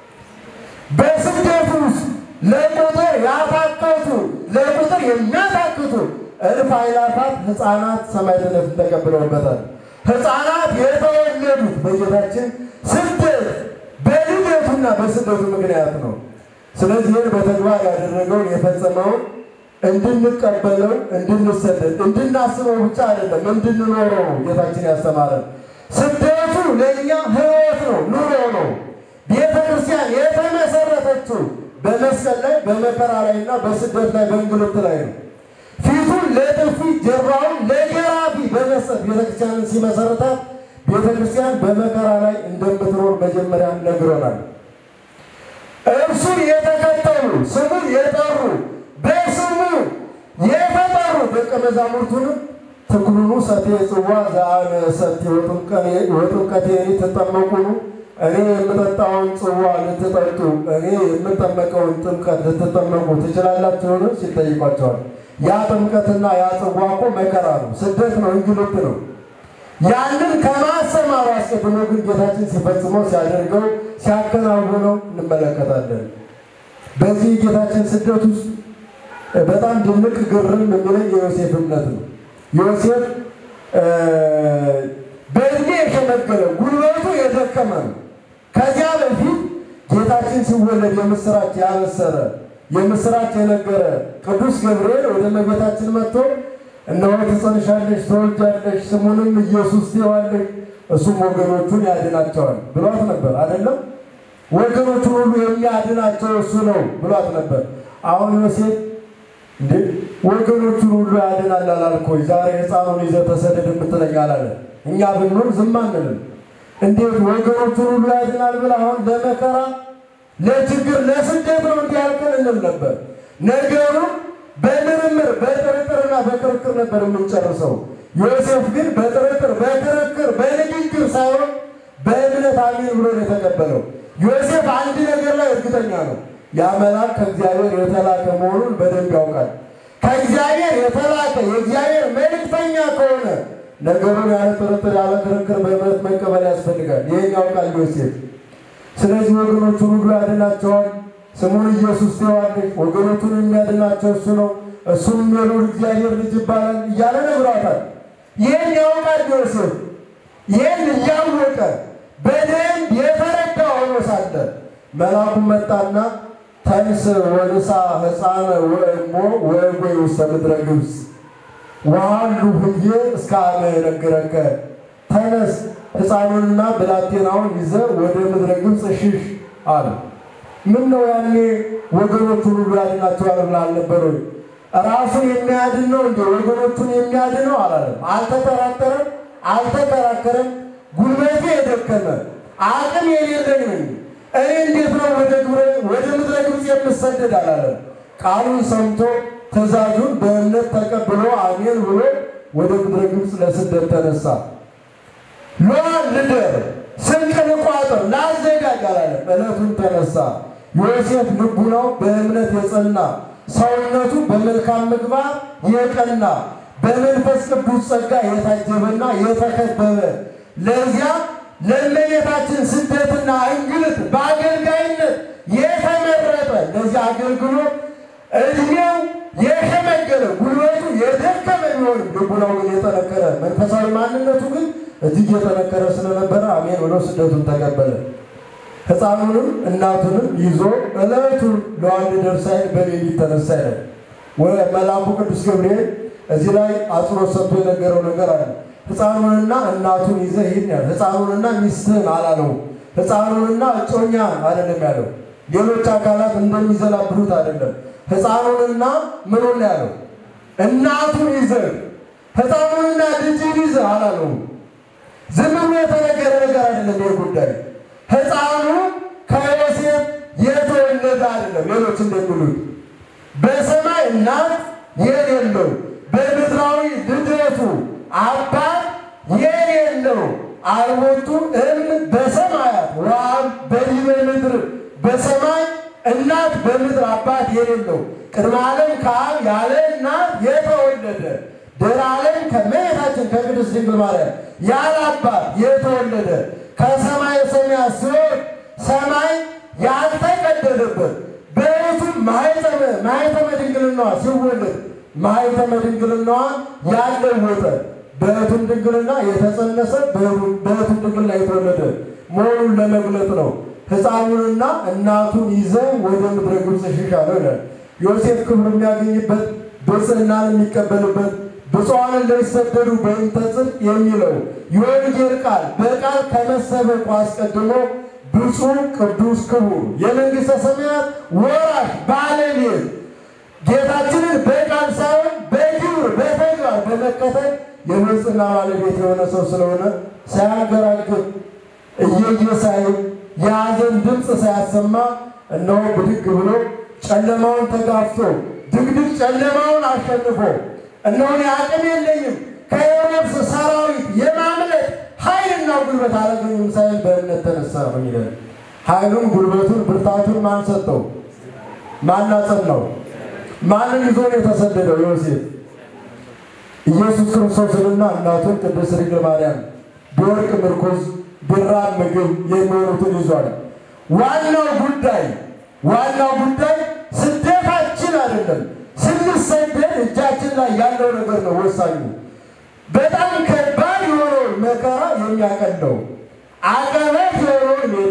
በስደቱ ውስጥ ለቁጥር ያታከቱ ለቁጥር የሚያታክቱ እልፍ አእላፋት ሕፃናት ሰማዕትነትን ተቀብለውበታል። ሕፃናት የተወለዱት በጌታችን ስደት በልደቱና በስደቱ ምክንያት ነው። ስለዚህ ይህን በተግባር ያደረገውን የፈጸመውን እንድንቀበለው እንድንሰደድ እንድናስበው ብቻ አይደለም እንድንኖረው ጌታችን ያስተማረን። ስደቱ ለእኛ ሕይወት ነው፣ ኑሮ ነው። ቤተ ክርስቲያን የተመሰረተችው በመስቀል ላይ በመከራ ላይና በስደት ላይ በእንግልት ላይ ነው። ፊቱን ለጥፊ ጀርባውን ለገራፊ በመስጠት ቤተክርስቲያንን ሲመሰረታት ቤተክርስቲያን በመከራ ላይ እንደምትኖር መጀመሪያ ነግሮናል። እርሱን የተከተሉ ስሙን የጠሩ በስሙ የተጠሩ ደቀ መዛሙርቱንም ትኩሉኑ ሰቴ ጽዋ ዘአነ ሰቲ ወጥምቀቴኒ ትጠመቁኑ እኔ የምጠጣውን ጽዋ ልትጠጡ እኔ የምጠመቀውን ጥምቀት ልትጠመቁ ትችላላችሁን ሲል ጠይቋቸዋል። ያ ጥምቀትና ያ ጽዋ እኮ መከራ ነው፣ ስደት ነው፣ እንግልት ነው። ያንን ከማሰማሩ አስቀድሞ ግን ጌታችን ሲፈጽመው ሲያደርገው ሲያከናውነው እንመለከታለን። በዚህ ጌታችን ስደት ውስጥ በጣም ድንቅ ግርም የሚለኝ የዮሴፍ እምነት ነው። ዮሴፍ በእድሜ የሸመገለ ጉልበቱ የደከመ ነው። ከዚያ በፊት ጌታችን ሲወለድ የምስራች ያበሰረ የምስራች የነገረ ቅዱስ ገብርኤል ወደ እመቤታችን መጥቶ እነሆ ትጸንሻለሽ ትወልጃለሽ ስሙንም ኢየሱስ ትዪዋለሽ እሱም ወገኖቹን ያድናቸዋል ብሏት ነበር አይደለም? ወገኖቹን ሁሉ የሚያድናቸው እሱ ነው ብሏት ነበር። አሁን ዮሴፍ እንዴ ወገኖቹን ሁሉ ያድናል አላልኩኝ? ዛሬ ሕፃኑን ይዘህ ተሰደድ የምትለኝ አላለ? እኛ ብንሆን ዝም አንልም። እንዴት ወገኖቹን ሁሉ ያድናል ብለህ አሁን ለመከራ ለችግር ለስደት ነው እንዲህ ያልከን እንል ነበር። ነገሩን በምርምር በጥርጥርና በክርክር ነበር የምንጨርሰው። ዮሴፍ ግን በጥርጥር በክርክር በንግግር ሳይሆን በእምነት አሜን ብሎ ነው የተቀበለው። ዮሴፍ አንድ ነገር ላይ እርግጠኛ ነው። ያ መልአክ ከእግዚአብሔር የተላከ መሆኑን በደንብ ያውቃል። ከእግዚአብሔር የተላከ የእግዚአብሔር መልእክተኛ ከሆነ ነገሩን ያለ ጥርጥር ያለ ክርክር በእምነት መቀበል ያስፈልጋል። ይሄን ያውቃል ዮሴፍ። ስለዚህ ወገኖቹን ሁሉ ያድናቸዋል፣ ስሙን ኢየሱስ ትዪዋለሽ፣ ወገኖቹን የሚያድናቸው እሱ ነው፣ እሱም የልዑል እግዚአብሔር ልጅ ይባላል እያለ ነግሯታል። ይህን ያውቃል ዮሴፍ። ይህን እያወቀ በደንብ የተረዳ ሆኖ ሳለ መልአኩ መጣና ተንስ ወንሳ ሕፃነ ወእሞ ወእጎይ ውስተ ምድረ ግብፅ ወሀሉ ህዬ እስከ አመ እነግረከ። ተነስ ሕፃኑንና ብላቴናውን ይዘህ ወደ ምድረ ግብፅ ሽሽ አለ። ምን ነው ያኔ ወገኖቹን ሁሉ ያድናቸዋል ብለህ አልነበር ወይ? ራሱን የሚያድን ነው እንዴ ወገኖቹን የሚያድነው አላለም። አልተጠራጠረም፣ አልተከራከረም። ጉልበቴ የደከመ አቅም የሌለኝ ነኝ እኔ እንዴት ነው ወደ ምድረ ግብፅ የምሰደድ አላለም። ቃሉን ሰምቶ ትእዛዙን በእምነት ተቀብሎ አሜን ብሎ ወደ ምድረ ግብፅ ለስደት ተነሳ። ሎን ልደር ስንቅ ልቋጥር ላዘጋጅ አላለም። ዕለቱን ተነሳ። ዮሴፍ ልቡናው በእምነት የጸና ሰውነቱ በመልካም ምግባር የቀና በመንፈስ ቅዱስ ጸጋ የታጀበና የተከበበ ለዚያ ለእመቤታችን ስደትና እንግልት በአገልጋይነት የተመረጠ ለዚህ አገልግሎት እድሜው የሸመገለ ጉልበቱ የደከመ ቢሆን ልቡናው ግን የጠነከረ መንፈሳዊ ማንነቱ ግን እጅግ የጠነከረ ስለነበረ አሜን ብሎ ስደቱን ተቀበለ። ሕፃኑንም እናቱንም ይዞ ዕለቱን ለዋንድ ደርሳይን በሌሊት ተነሳ ይላል። መልአኩ ቅዱስ ገብርኤል እዚህ ላይ አጽንዖት ሰጥቶ የነገረው ነገር አለ። ሕፃኑንና እናቱን ይዘህ ሂድ ያለው። ሕፃኑንና ሚስትህን አላለው። ሕፃኑንና እጮኛ አይደለም ያለው። ሌሎች አካላት እንደሚዘላብሩት አይደለም። ሕፃኑንና ምኑን ያለው? እናቱን ይዘህ ሕፃኑንና ልጅን ይዘህ አላለው። ዝም ብሎ የተነገረ ነገር አይደለም። ይህ ጉዳይ ሕፃኑ ከዮሴፍ የተወለደ አይደለም። ሌሎች እንደሚሉት በሰማይ እናት የሌለው በምድራዊ ልደቱ አባት የሌለው አልቦቱ በሰማያት ወአብ በዲበ ምድር በሰማይ እናት በምድር አባት የሌለው ቅድመ ዓለም ከአብ ያለ እናት የተወለደ ድኅረ ዓለም ከእመቤታችን ከቅድስት ድንግል ማርያም ያለ አባት የተወለደ ከሰማይ ሰማያት ሲወርድ ሰማይ ያልተቀደደበት በእቱ ማኅተመ ድንግልናዋ ሲወለድ ማኅተመ ድንግልናዋ ያልለወጠ በእቱም ድንግልና የተጸነሰ በእቱም ድንግልና የተወለደ መሆኑን ለመግለጥ ነው። ሕፃኑንና እናቱን ይዘህ ወደ ምድረ ግብፅ ሽሽ አለው ይላል። ዮሴፍ ክብር የሚያገኝበት ብፅዕናን የሚቀበልበት ብፁዓን እንዳይሰደዱ በእንተ ጽድቅ የሚለው የወንጌል ቃል በቃል ከመሰበኩ አስቀድሞ ብፁዕ ቅዱስ ክቡር የመንግሥተ ሰማያት ወራሽ ባለቤት ጌታችንን በቃል ሳይሆን በግብር በተግባር በመከተል የብፅዕና ባለቤት የሆነ ሰው ስለሆነ ሳያንገራግር እየየ ሳይል የሐዘን ድምፅ ሳያሰማ እነሆ ብድግ ብሎ ጨለማውን ተጋፍቶ ድቅድቅ ጨለማውን አሸንፎ እነሆ አቅም የለኝም ከሄሮድስ ሰራዊት የማምለጥ ኃይልና ጉልበት አላገኝም ሳይል በእምነት ተነሳ ይላል። ኃይሉን ጉልበቱን ብርታቱን ማን ሰጠው? ማን አጸናው? ማንን ይዞ ነው የተሰደደው? ዮሴፍ ኢየሱስ ክርስቶስንና እናቱን ቅድስት ድንግል ማርያም በወርቅ ምርኩዝ ብራብ ምግብ የሚሆኑትን ይዟል። ዋናው ጉዳይ ስደታችን አይደለም። ስንሰደድ እጃችን ላይ ያለው ነገር ነው ወሳኙ። በጣም ከባድ የሆነውን መከራ የሚያቀለው አቀበት የሆነውን ሜዳ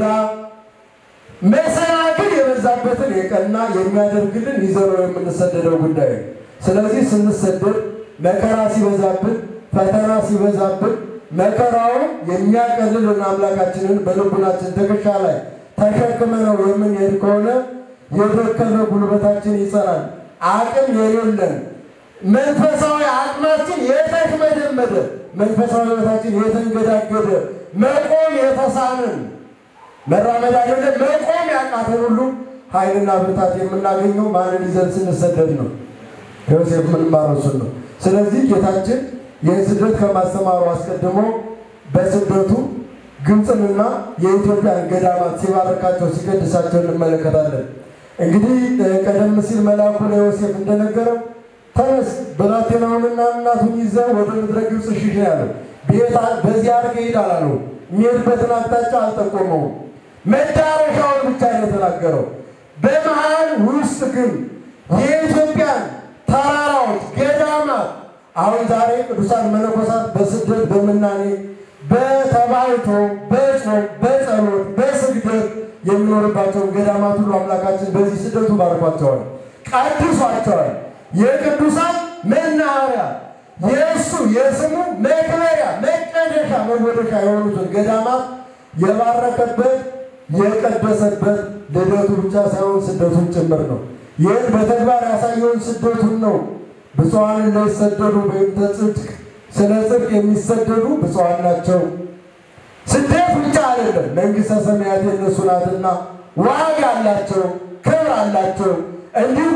መሰናክል የበዛበትን የቀና የሚያደርግልን ይዘው የምንሰደደው ጉዳይ። ስለዚህ ስንሰደድ መከራ ሲበዛብን ፈተና ሲበዛብን መከራውን የሚያቀልልን አምላካችንን በልቡናችን ትከሻ ላይ ተሸክመነው የምንሄድ ከሆነ የደከመ ጉልበታችን ይጸናል። አቅም የሌለን መንፈሳዊ አቅማችን የተሽመደመደ መንፈሳዊ ሕይወታችን የተንገዳገደ መቆም የተሳነን መራመድ አይደለም መቆም ያቃተን ሁሉ ኃይልና ብርታት የምናገኘው ማንን ይዘን ስንሰደድ ነው። ዮሴፍ ምን ማረሱን ነው። ስለዚህ ጌታችን የስደት ከማስተማሩ አስቀድሞ በስደቱ ግብፅንና የኢትዮጵያን ገዳማት ሲባርካቸው ሲቀድሳቸው እንመለከታለን። እንግዲህ ቀደም ሲል መልአኩ ለዮሴፍ እንደነገረው ተነስ ብላቴናውንና እናቱን ይዘህ ወደ ምድረ ግብፅ ሽሽ ያለው በዚህ አድርገህ ሂድ አላለው። የሚሄድበትን አቅጣጫ አልጠቆመውም። መዳረሻውን ብቻ ነው የተናገረው። በመሃል ውስጥ ግን የኢትዮጵያን ተራራዎች ገዳማት አሁን ዛሬ ቅዱሳን መነኮሳት በስደት በምናኔ በተባይቶ በጾም በጸሎት በስግደት የሚኖርባቸውን ገዳማት ሁሉ አምላካችን በዚህ ስደቱ ባርኳቸዋል፣ ቀድሷቸዋል። የቅዱሳን መናኸሪያ የእሱ የስሙ መክበሪያ መቀደሻ መወደሻ የሆኑትን ገዳማት የባረከበት የቀደሰበት ልደቱ ብቻ ሳይሆን ስደቱን ጭምር ነው። ይህን በተግባር ያሳየውን ስደቱን ነው። ብፁዓን እንዳይሰደዱ በእንተ ጽድቅ ስለ ጽድቅ የሚሰደዱ ብፁዓን ናቸው። ስደት ብቻ አይደለም፣ መንግሥተ ሰማያት የእነሱ ናትና ዋጋ አላቸው፣ ክብር አላቸው። እንዲሁ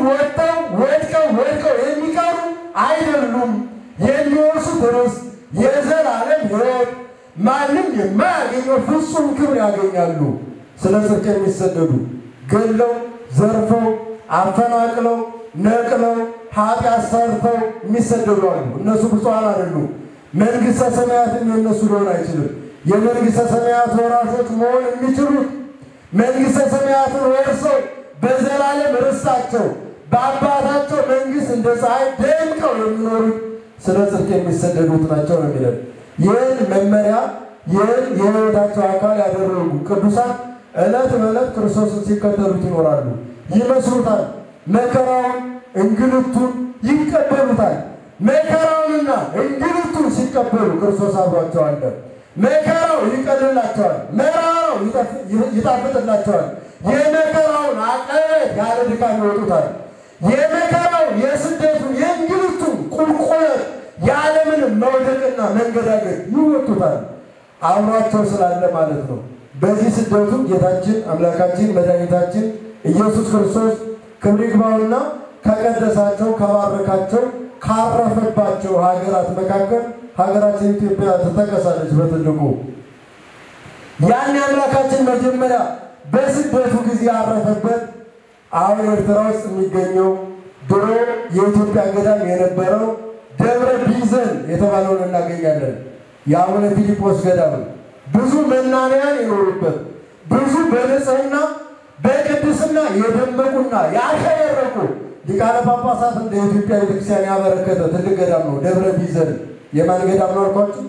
ወድቀው የሚቀሩ አይደሉም። የሚወርሱት ርስት የዘላለም ሕይወት ማንም የማያገኘው ፍጹም ክብር ያገኛሉ። ስለ ጽድቅ የሚሰደዱ ገለው ዘርፈው አፈናቅለው ነቅለው ኃጢአት ሰርተው የሚሰደዱ አሉ። እነሱ ብፁዓን አይደሉም። መንግሥተ ሰማያትም የእነሱ ሊሆን አይችልም። የመንግሥተ ሰማያት ወራሾች መሆን የሚችሉት መንግሥተ ሰማያትን ወርሰው በዘላለም ርስታቸው በአባታቸው መንግሥት እንደ ፀሐይ ደምቀው የሚኖሩት ስለ ጽድቅ የሚሰደዱት ናቸው ነው የሚለን። ይህን መመሪያ ይህን የሕይወታቸው አካል ያደረጉ ቅዱሳን ዕለት በዕለት ክርስቶስን ሲከተሉት ይኖራሉ። ይመስሉታል። መከራውን እንግልቱን ይቀበሉታል። መከራውንና እንግልቱን ሲቀበሉ ክርስቶስ አብሯቸው አለ። መከራው ይቀልላቸዋል፣ መራራው ይጣፍጥላቸዋል። የመከራውን አቀበት ያለ ድካም ይወጡታል። የመከራውን የስደቱን የእንግልቱን ቁልቁለት ያለምንም መውደቅና መንገዳገድ ይወጡታል። አብሯቸው ስላለ ማለት ነው። በዚህ ስደቱ ጌታችን አምላካችን መድኃኒታችን ኢየሱስ ክርስቶስ ክብር ይግባውና ከቀደሳቸው ከባረካቸው ካረፈባቸው ሀገራት መካከል ሀገራችን ኢትዮጵያ ትጠቀሳለች በትልቁ። ያን አምላካችን መጀመሪያ በስደቱ ጊዜ ያረፈበት አሁን ኤርትራ ውስጥ የሚገኘው ድሮ የኢትዮጵያ ገዳም የነበረው ደብረ ቢዘን የተባለውን እናገኛለን። የአቡነ ፊልጶስ ገዳም ብዙ መናንያን የኖሩበት ብዙ በንጽህና በቅድስና የደመቁና ያሸበረቁ ሊቃነ ጳጳሳት እንደ ኢትዮጵያ ቤተክርስቲያን ያበረከተ ትልቅ ገዳም ነው ደብረ ቢዘን። የማን ገዳም ነው አልኳችሁ?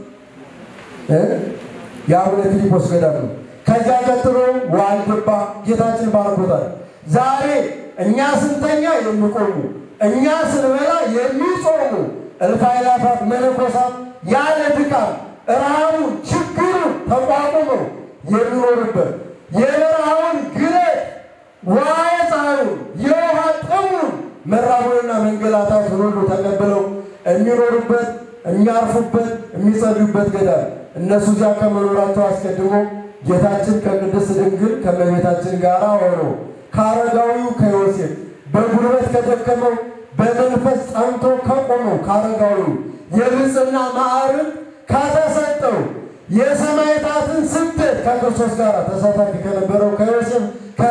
የአቡነ ፊልጶስ ገዳም ነው። ከዚያ ቀጥሎ ዋልድባ ጌታችን ባርኮታል። ዛሬ እኛ ስንተኛ የሚቆሙ እኛ ስንበላ የሚጾሙ እልፍ አእላፋት መነኮሳት ያለ ድካም ረሃቡን ችግሩን ተቋቁመው የሚኖሩበት የበረሃውን ግለት ዋየ ፀሐዩን የውሃ ጥሙን መራቡንና መንገላታቱን ሁሉ ተቀብለው የሚኖሩበት የሚያርፉበት የሚጸልዩበት ገዳም። እነሱ እዚያ ከመኖራቸው አስቀድሞ ጌታችን ከቅድስት ድንግል ከእመቤታችን ጋር ሆኖ ከአረጋዊው ከዮሴፍ በጉልበት ከደከመው በመንፈስ ጸንቶ ከቆመው ከአረጋዊው የብፅዕና ማዕረግ ከተሰጠው የሰማዕታትን ስደት ከክርስቶስ ጋር ተሳታፊ ከነበረው ከዮሴፍ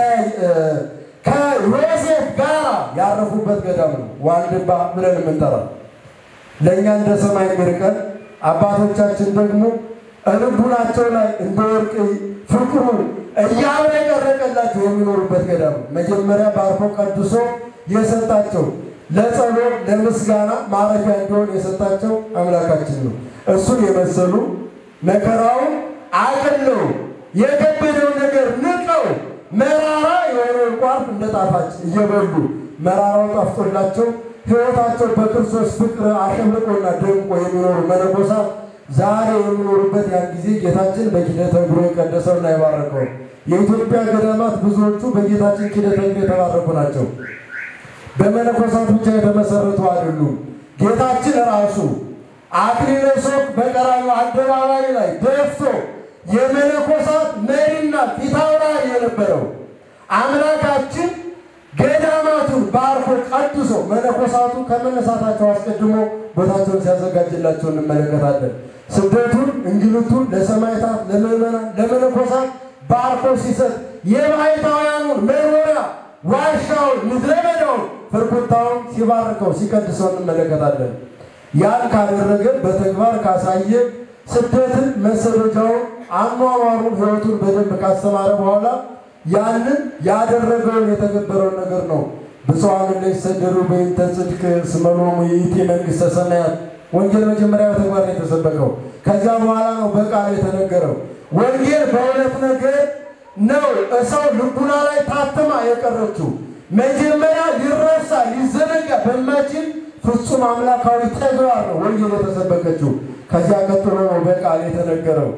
ጋር ያረፉበት ገዳም ነው ዋልድባ ብለን የምንጠራው። ለእኛ እንደ ሰማይ የሚርቀን አባቶቻችን ደግሞ ልቡናቸው ላይ እንደ ወርቅ ፍቅሩ እያብረቀረቀላቸው የሚኖሩበት ገዳም ነው። መጀመሪያ ባርኮ ቀድሶ የሰጣቸው ለጸሎት ለምስጋና ማረፊያ እንዲሆን የሰጣቸው አምላካችን ነው። እሱን የመሰሉ መከራውን አቅለው የከበደውን ነገር ንቀው መራራ የሆነውን ቋፍ እንደ ጣፋጭ እየበሉ መራራው ጣፍጦላቸው ሕይወታቸው በክርስቶስ ፍቅር አሸብርቆና ደምቆ የሚኖሩ መነኮሳት ዛሬ የሚኖሩበት ያን ጊዜ ጌታችን በኪደተ እግሩ የቀደሰውና የባረከው። የኢትዮጵያ ገዳማት ብዙዎቹ በጌታችን ኪደተ እግሩ የተባረኩ ናቸው። በመነኮሳት ብቻ የተመሰረቱ አይደሉም። ጌታችን ራሱ አክሊለ ሦክ በቀራንዮ አደባባይ ላይ ደፍቶ የመነኮሳት መሪና ፊታውራሪ የነበረው አምላካችን ገዳማቱን ባርኮ ቀድሶ መነኮሳቱ ከመነሳታቸው አስቀድሞ ቦታቸውን ሲያዘጋጅላቸው እንመለከታለን። ስደቱን እንግልቱን ለሰማዕታት ለምዕመናን ለመነኮሳት ባርኮ ሲሰጥ የባሕታውያኑን መኖሪያ ዋሻውን ምድረ በዳውን ፍርኩታውን ሲባርከው ሲቀድሰው እንመለከታለን። ያን ካደረገ በተግባር ካሳየ ስደትን መሰደጃውን አኗኗሩን ሕይወቱን በደንብ ካስተማረ በኋላ ያንን ያደረገውን የተገበረውን ነገር ነው ብፁዓን ለይሰደዱ በእንተ ጽድቅ እስመ ሎሙ ይእቲ መንግሥተ ሰማያት። ወንጌል መጀመሪያ በተግባር ነው የተሰበከው። ከዚያ በኋላ ነው በቃል የተነገረው። ወንጌል በእውነት ነገር ነው ሰው ልቡና ላይ ታትማ የቀረችው። መጀመሪያ ሊረሳ ሊዘነጋ በማይችል ፍጹም አምላካዊ ተግባር ነው ወንጌል የተሰበከችው። ከዚያ ቀጥሎ ነው በቃል የተነገረው።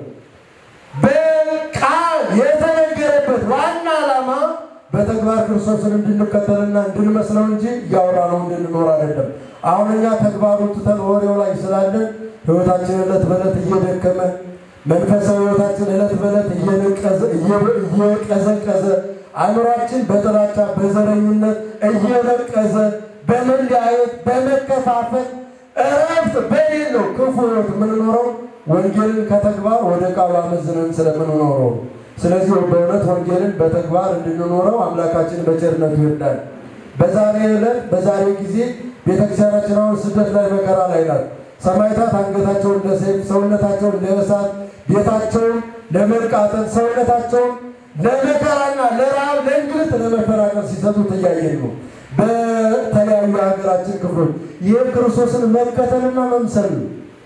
በቃል የተነገረበት ዋና ዓላማ በተግባር ክርስቶስን እንድንከተልና እንድንመስለው እንጂ እያወራነው እንድንኖር አይደለም። አሁን እኛ ተግባሩን ትተን ወሬው ላይ ስላለን ሕይወታችን ዕለት በዕለት እየደከመ መንፈሳዊ ሕይወታችን ዕለት በዕለት እየቀዘቀዘ አእምሯችን በጥላቻ በዘረኝነት እየነቀዘ በመለያየት በመከፋፈል እረፍት በሌለው ክፉ ሕይወት የምንኖረው ወንጌልን ከተግባር ወደ ቃሉ አመዝነን ስለምንኖረው። ስለዚህ በእውነት ወንጌልን በተግባር እንድንኖረው አምላካችን በቸርነቱ ይርዳል። በዛሬ ዕለት በዛሬ ጊዜ ቤተክርስቲያናችን አሁን ስደት ላይ መከራ ላይ ናት። ሰማዕታት አንገታቸውን ለሰይፍ ሰውነታቸውን ለእሳት ቤታቸውን ለመቃጠል ሰውነታቸውን ለመከራና ለረሃብ ለእንግልት ለመፈራቀል ሲሰጡት እያየን ነው በተለያዩ ሀገራችን ክፍሎች። ይህ ክርስቶስን መከተልና መምሰል ነው።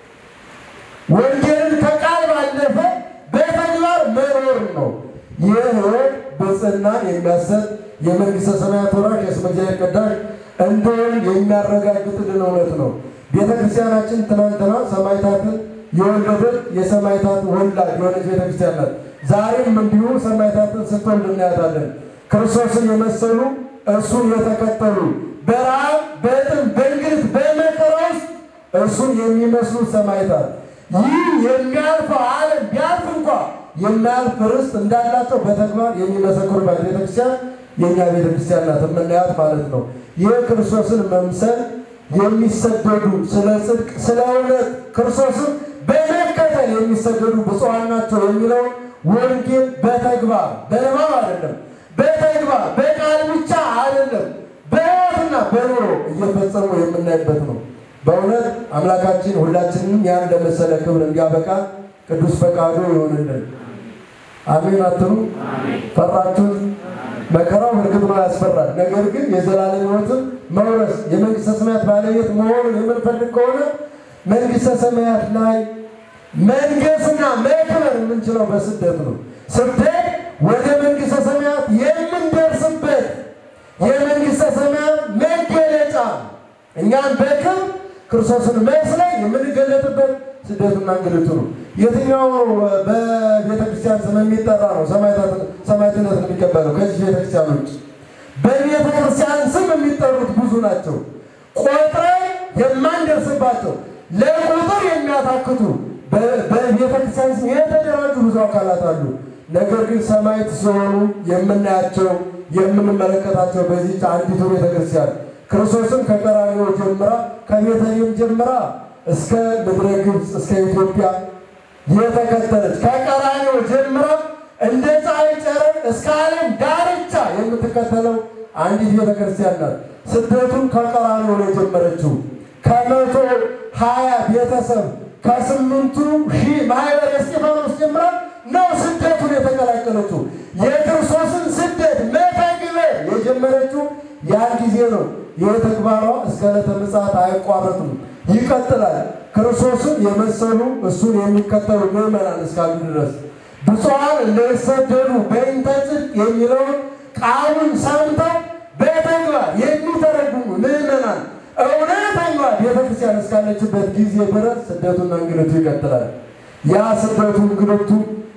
ወንጌልን ከቃል ባለፈ በተግባር መኖር ነው። ይህ ብፅዕናን የሚያሰጥ የመንግሥተ ሰማያት ወራሽ የስመ እግዚአብሔር ቀዳሽ እንደሆን የሚያረጋግጥልን እውነት ነው። ቤተክርስቲያናችን ትናንትና ሰማዕታትን የወለደች የሰማዕታት ወላድ የሆነች ቤተክርስቲያን ናት። ዛሬም እንዲሁ ሰማዕታትን ስትወልድ እናያታለን። ክርስቶስን የመሰሉ እርሱን የተከተሉ በረሃብ በጥም በእንግልት በመከራ ውስጥ እርሱን የሚመስሉ ሰማዕታት ይህ የሚያልፈው ዓለም ቢያልፍ እንኳ የማያልፍ ርስት እንዳላቸው በተግባር የሚመሰክሩባት ቤተክርስቲያን የኛ ቤተክርስቲያን ናት የምናያት ማለት ነው። ይህ ክርስቶስን መምሰል የሚሰደዱ ስለ ጽድቅ ስለ እውነት ክርስቶስን በመከተል የሚሰደዱ ብፁዓን ናቸው የሚለው ወንጌል በተግባር በንባብ አይደለም፣ በተግባር በቃል ብቻ አይደለም፣ በሕይወትና በኑሮ እየፈጸሙ የምናይበት ነው። በእውነት አምላካችን ሁላችንም ያን ለመሰለ ክብር እንዲያበቃ ቅዱስ ፈቃዱ ይሆንልን። አሜን አትሉ? ፈራችሁ? መከራው እርግጥ ነው ያስፈራል። ነገር ግን የዘላለም ሕይወትን መውረስ የመንግሥተ ሰማያት ባለቤት መሆኑን የምንፈልግ ከሆነ መንግሥተ ሰማያት ላይ መንገስና መክበር የምንችለው በስደት ነው። ስደት ወደ መንግሥተ ሰማያት የምንደርስበት የመንግሥተ ሰማያት መገለጫ እኛን በክብር ክርስቶስን መስለን የምንገለጥበት ስደትና እንግልቱ ነው። የትኛው በቤተክርስቲያን ስም የሚጠራ ነው ሰማዕትነት የሚቀበለው? ከዚህ ቤተክርስቲያን ውጭ በቤተክርስቲያን ስም የሚጠሩት ብዙ ናቸው። ቆጥረን የማንደርስባቸው ለቁጥር የሚያታክቱ በቤተክርስቲያን ስም የተደራጁ ብዙ አካላት አሉ። ነገር ግን ሰማዕት ሲሆኑ የምናያቸው የምንመለከታቸው በዚህ አንዲቱ ቤተክርስቲያን ክርስቶስን ከቀራንዮ ጀምራ ከቤተልሔም ጀምራ እስከ ምድረ ግብፅ እስከ ኢትዮጵያ የተከተለች ከቀራንዮ ጀምራ እንደ ፀሐይ ጨረር እስከ ዓለም ዳርቻ የምትከተለው አንዲት ቤተክርስቲያን ናት። ስደቱን ከቀራንዮ ነው የጀመረችው። ከ120 ቤተሰብ ከ8,000 ማህበረ እስጢፋኖስ ጀምራ ነው ስደቱን የተቀላቀለችው። የክርስቶስን ስደት መተግበር የጀመረችው ያን ጊዜ ነው። የተግባሯ እስከ ዕለተ ምጽአት አይቋረጥም፣ ይቀጥላል። ክርስቶስን የመሰሉ እሱን የሚከተሉ ምዕመናን እስካሉ ድረስ ብፁዓን ለተሰደዱ በእንተ ጽድቅ የሚለውን ቃሉን ሰምተው በተግባር የሚተረጉሙ ምዕመናን እውነተኛ ቤተክርስቲያን እስካለችበት ጊዜ ድረስ ስደቱና እንግልቱ ይቀጥላል። ያ ስደቱ እንግልቱ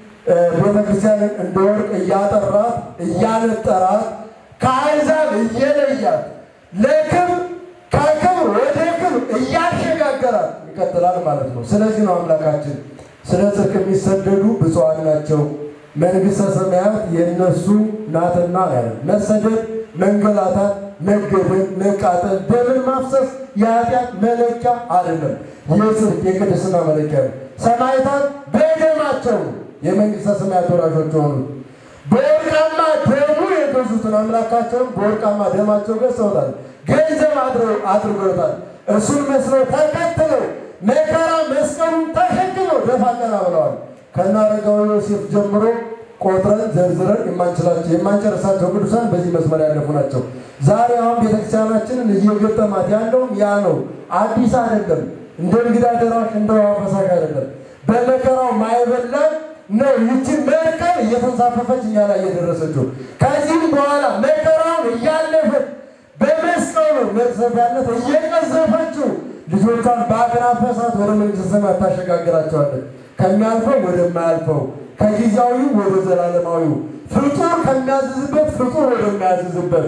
ቤተክርስቲያንን እንደ ወርቅ እያጠራት እያነጠራት ከአሕዛብ እየለያት ለክብር ከክብር ወደ ክብር እያሸጋገራት ይቀጥላል ማለት ነው። ስለዚህ ነው አምላካችን ስለ ጽድቅ የሚሰደዱ ብፁዓን ናቸው መንግሥተ ሰማያት የእነሱ ናትና ያለ። መሰደድ፣ መንገላታት፣ መገደል፣ መቃጠል፣ ደምን ማፍሰስ የኃጢአት መለኪያ አይደለም፣ የጽድቅ የቅድስና መለኪያ ነው። ሰማዕታት በደማቸው የመንግሥተ ሰማያት ወራሾች ሆኑት። በወርቃማ ደሙ የገዙትን አምላካቸውን በወርቃማ ደማቸው ገዝተውታል፣ ገንዘብ አድርገውታል። እሱን መስለው ተከትለው መከራ መስቀሉን ተሸክመው ደፋ ቀና ብለዋል። ከነ አረጋዊ ዮሴፍ ጀምሮ ቆጥረን ዘርዝረን የማንጨርሳቸው ቅዱሳን በዚህ መስመር ያለፉ ናቸው። ዛሬ አሁን ቤተክርስቲያናችንን እየገጠማት ያለውም ያ ነው። አዲስ አይደለም፣ እንደ እንግዳ ደራሽ እንደ ውሃ ፈሳሽ አይደለም። በመከራው ማዕበል ላይ ነው ይቺ መርከብ እየተንሳፈፈች እኛ ላይ እየደረሰችው። ከዚህም በኋላ መከራውን እያለፈች በመስቀሉ መቅሰፊያነት እየቀዘፈችው ልጆቿን በአክናፈ እሳት ወደ መንግሥተ ሰማያት ታሸጋግራቸዋለች። ከሚያልፈው ወደማያልፈው፣ ከጊዜያዊው ወደ ዘላለማዊው፣ ፍጡር ከሚያዝዝበት ፍጡር ወደማያዝዝበት፣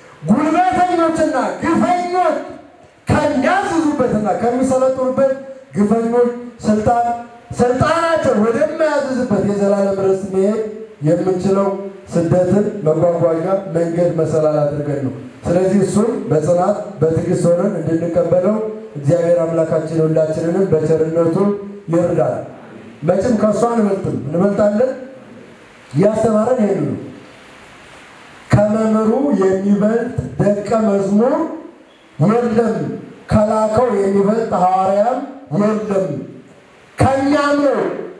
ጉልበተኞችና ግፈኞች ከሚያዝዙበትና ከሚሰለጥኑበት ግፈኞች ስልጣናቸው ወደማያዝዝበት የዘላለም ርስት መሄድ የምንችለው ስደትን መጓጓዣ መንገድ መሰላል አድርገን ነው። ስለዚህ እሱን በጽናት በትዕግስት ሆነን እንድንቀበለው እግዚአብሔር አምላካችን ሁላችንንም በቸርነቱ ይርዳል። መቼም ከእሷ አንበልጥም፣ እንበልጣለን። ያስተማረን ይሄን ነው። ከመምህሩ የሚበልጥ ደቀ መዝሙር የለም ከላከው የሚበልጥ ሐዋርያም የለም ከሚያምነው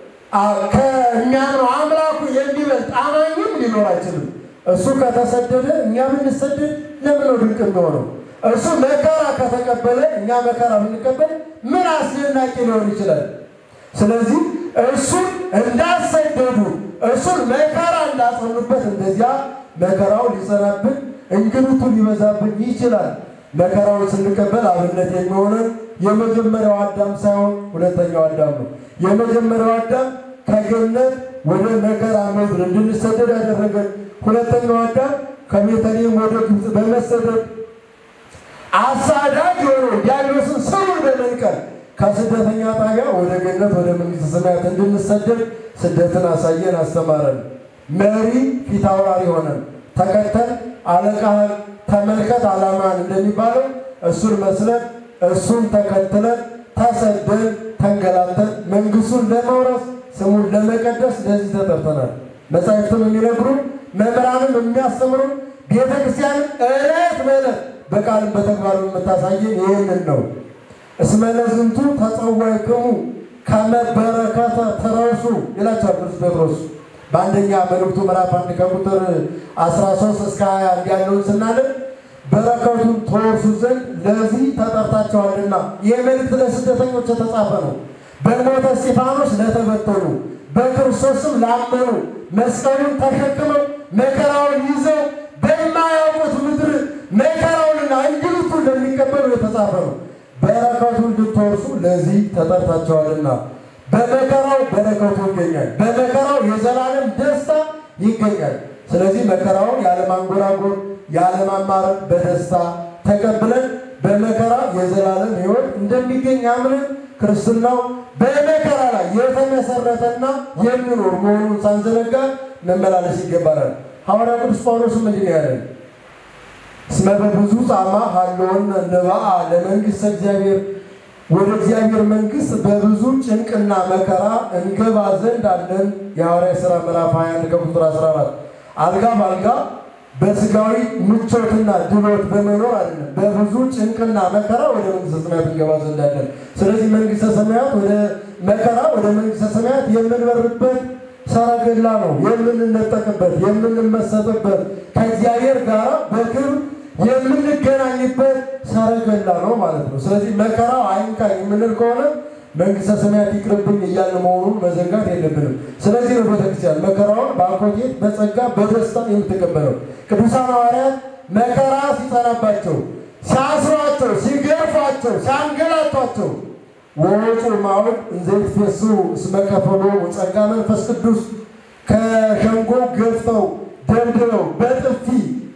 አምላኩ የሚበልጥ አማኝም ሊኖር አይችልም። እሱ ከተሰደደ እኛ ብንሰደድ ለምን ነው ድንቅ የሚሆነው? እሱ መከራ ከተቀበለ እኛ መከራ ብንቀበል ምን አስደናቂ ሊሆን ይችላል? ስለዚህ እሱን እንዳሰደዱ እሱን መከራ እንዳጸኑበት እንደዚያ መከራው ሊጸናብን እንግልቱ ሊበዛብን ይችላል። መከራውን ስንቀበል አብነት የሚሆነን የመጀመሪያው አዳም ሳይሆን ሁለተኛው አዳም ነው። የመጀመሪያው አዳም ከገነት ወደ መከራ ምድር እንድንሰደድ ያደረገን፣ ሁለተኛው አዳም ከቤተልሔም ወደ ግብፅ በመሰደድ አሳዳጅ ሆኖ ዲያብሎስን ስሩን በመንቀል ከስደተኛ ጣቢያ ወደ ገነት ወደ መንግሥተ ሰማያት እንድንሰደድ ስደትን አሳየን፣ አስተማረን። መሪ ፊት አውራሪ ሆነን ተከተል አለቃህን ተመልከት ዓላማን እንደሚባለው እሱን መስለን እሱን ተከትለን ተሰደን ተንገላተን መንግሥቱን ለመውረስ ስሙን ለመቀደስ ለዚህ ተጠርተናል። መጻሕፍትም የሚነግሩን መምህራንም የሚያስተምሩን ቤተክርስቲያንም ዕለት በዕለት በቃልም በተግባርም የምታሳየን ይህንን ነው። እስመ ለዝንቱ ተጸዋዕክሙ ከመ በረከተ ትረሱ ይላቸዋል ቅዱስ ጴጥሮስ በአንደኛ መልእክቱ ምዕራፍ 1 ከቁጥር 13 እስከ 20 ያለውን ስናነብ በረከቱን ተወርሱ ዘንድ ለዚህ ተጠርታችኋልና። ይህ መልእክት ለስደተኞች የተጻፈ ነው። በሞተ እስጢፋኖስ ለተበተኑ በክርስቶስም ላመኑ መስቀሉን ተሸክመው መከራውን ይዘው በማያውቁት ምድር መከራውንና እንግልቱን ለሚቀበሉ የተጻፈ ነው። በረከቱን እንድትወርሱ ለዚህ ተጠርታችኋልና። በመከራው በረከቱ ይገኛል። በመከራው የዘላለም ደስታ ይገኛል። ስለዚህ መከራውን ያለማንጎራጎር ያለማማረር በደስታ ተቀብለን በመከራ የዘላለም ሕይወት እንደሚገኝ አምነን ክርስትናው በመከራ ላይ የተመሰረተና የሚኖር መሆኑን ሳንዘነጋ መመላለስ ይገባናል። ሐዋርያው ቅዱስ ጳውሎስም እንዲህ ያለን እስመ በብዙ ጻማ ሀሎን ነባአ ለመንግሥተ እግዚአብሔር ወደ እግዚአብሔር መንግሥት በብዙ ጭንቅና መከራ እንገባ ዘንድ አለን። የሐዋርያት ሥራ ምዕራፍ 21 ከቁጥር 14 አልጋ ባልጋ በስጋዊ ምቾትና ድሎት በመኖር አይደለም፣ በብዙ ጭንቅና መከራ ወደ መንግሥተ ሰማያት እንገባ ዘንድ አለን። ስለዚህ መንግሥተ ሰማያት ወደ መከራ ወደ መንግሥተ ሰማያት የምንበርበት ሰረገላ ነው፣ የምንነጠቅበት የምንመሰጥበት ከእግዚአብሔር ጋር በክብር የምንገናኝበት ሰረገላ ነው ማለት ነው። ስለዚህ መከራው አይንካኝ የምንል ከሆነ መንግሥተ ሰማያት ይቅርብኝ እያልን መሆኑን መዘንጋት የለብንም። ስለዚህ ነው ቤተክርስቲያን መከራውን በአኮቴት በጸጋ በደስታ የምትቀበለው። ቅዱሳን ሐዋርያት መከራ ሲጸናባቸው፣ ሲያስሯቸው፣ ሲገርፏቸው፣ ሲያንገላቷቸው ወወፁ ማውድ እንዘ ይትፌስሑ እስመ ከፈሎሙ ጸጋ መንፈስ ቅዱስ ከሸንጎ ገፍተው ደብድበው በጥፊ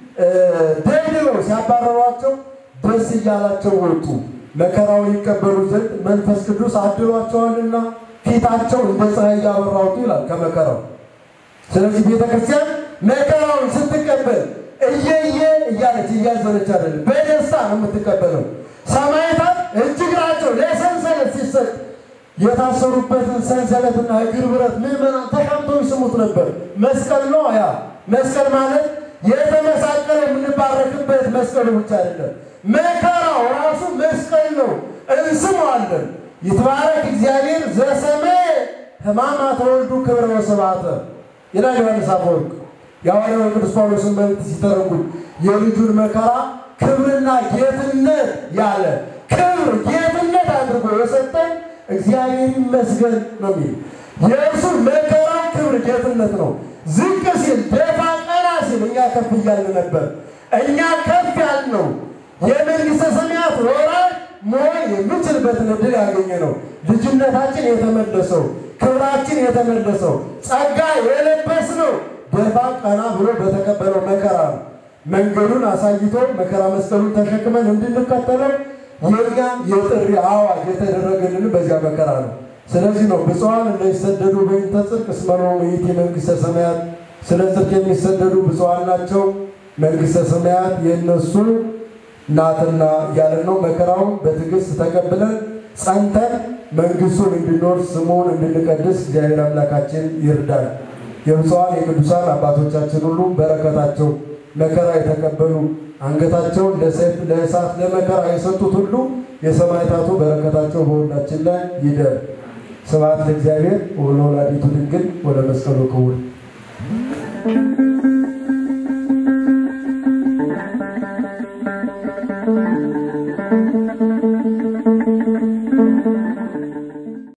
ደብድበው ሲያባረሯቸው ደስ እያላቸው ወጡ። መከራውን ይቀበሉ ዘንድ መንፈስ ቅዱስ አድሯቸዋልና ፊታቸው እንደ ፀሐይ ያበራሉ ይላል ከመከራው። ስለዚህ ቤተክርስቲያን መከራውን ስትቀበል እየየ እያለች እያዘነች አይደለም፣ በደስታ ነው የምትቀበለው። ሰማዕታት እጅግራቸው ለሰንሰለት ሲሰጥ የታሰሩበትን ሰንሰለትና እግር ብረት ምዕመናን ተሻምተው ይስሙት ነበር። መስቀል ነው ያ መስቀል ማለት የተመሳቀለ የምንባረክበት መስቀል ብቻ አይደለም፣ መከራው ራሱ መስቀል ነው። እንስመዋለን። ይትባረክ እግዚአብሔር ዘሰማየ ሕማማተ ወልዱ ክብረ ወስብሐተ ይላል ዮሐንስ አፈወርቅ። የሐዋርያው ቅዱስ ጳውሎስን መልእክት ሲተረጉም የልጁን መከራ ክብርና ጌትነት ያለ ክብር ጌትነት አድርጎ የሰጠን እግዚአብሔር ይመስገን ነው የሚል። የእርሱ መከራ ክብር ጌትነት ነው። ዝቅ ሲል ደፋ ቀና ሲል እኛ ከፍ እያልን ነበር። እኛ ከፍ ያልነው የመንግሥተ ሰማያት ወራሽ መሆን የምንችልበትን ዕድል ያገኘ ነው። ልጅነታችን የተመለሰው፣ ክብራችን የተመለሰው፣ ጸጋ የለበስነው ደፋ ቀና ብሎ በተቀበለው መከራ ነው። መንገዱን አሳይቶ መከራ መስቀሉን ተሸክመን እንድንከተለው የኛ የጥሪ አዋጅ የተደረገልን በዚያ መከራ ነው። ስለዚህ ነው ብፁዓን እንዳይሰደዱ በእንተ ጽድቅ እስመ ሎሙ ይእቲ መንግሥተ ሰማያት፣ ስለ ጽድቅ የሚሰደዱ ብፁዓን ናቸው መንግሥተ ሰማያት የእነሱ ናትና ያለን ነው። መከራውን በትዕግስት ተቀብለን ጸንተን መንግሥቱን እንድንኖር ስሙን እንድንቀድስ እግዚአብሔር አምላካችን ይርዳል። የብፁዓን የቅዱሳን አባቶቻችን ሁሉ በረከታቸው መከራ የተቀበሉ አንገታቸውን ለሰይፍ ለእሳት ለመከራ የሰጡት ሁሉ የሰማዕታቱ በረከታቸው በሁላችን ላይ ይደር። ስብሐት ለእግዚአብሔር ወለወላዲቱ ድንግል ወለመስቀሉ ክቡር።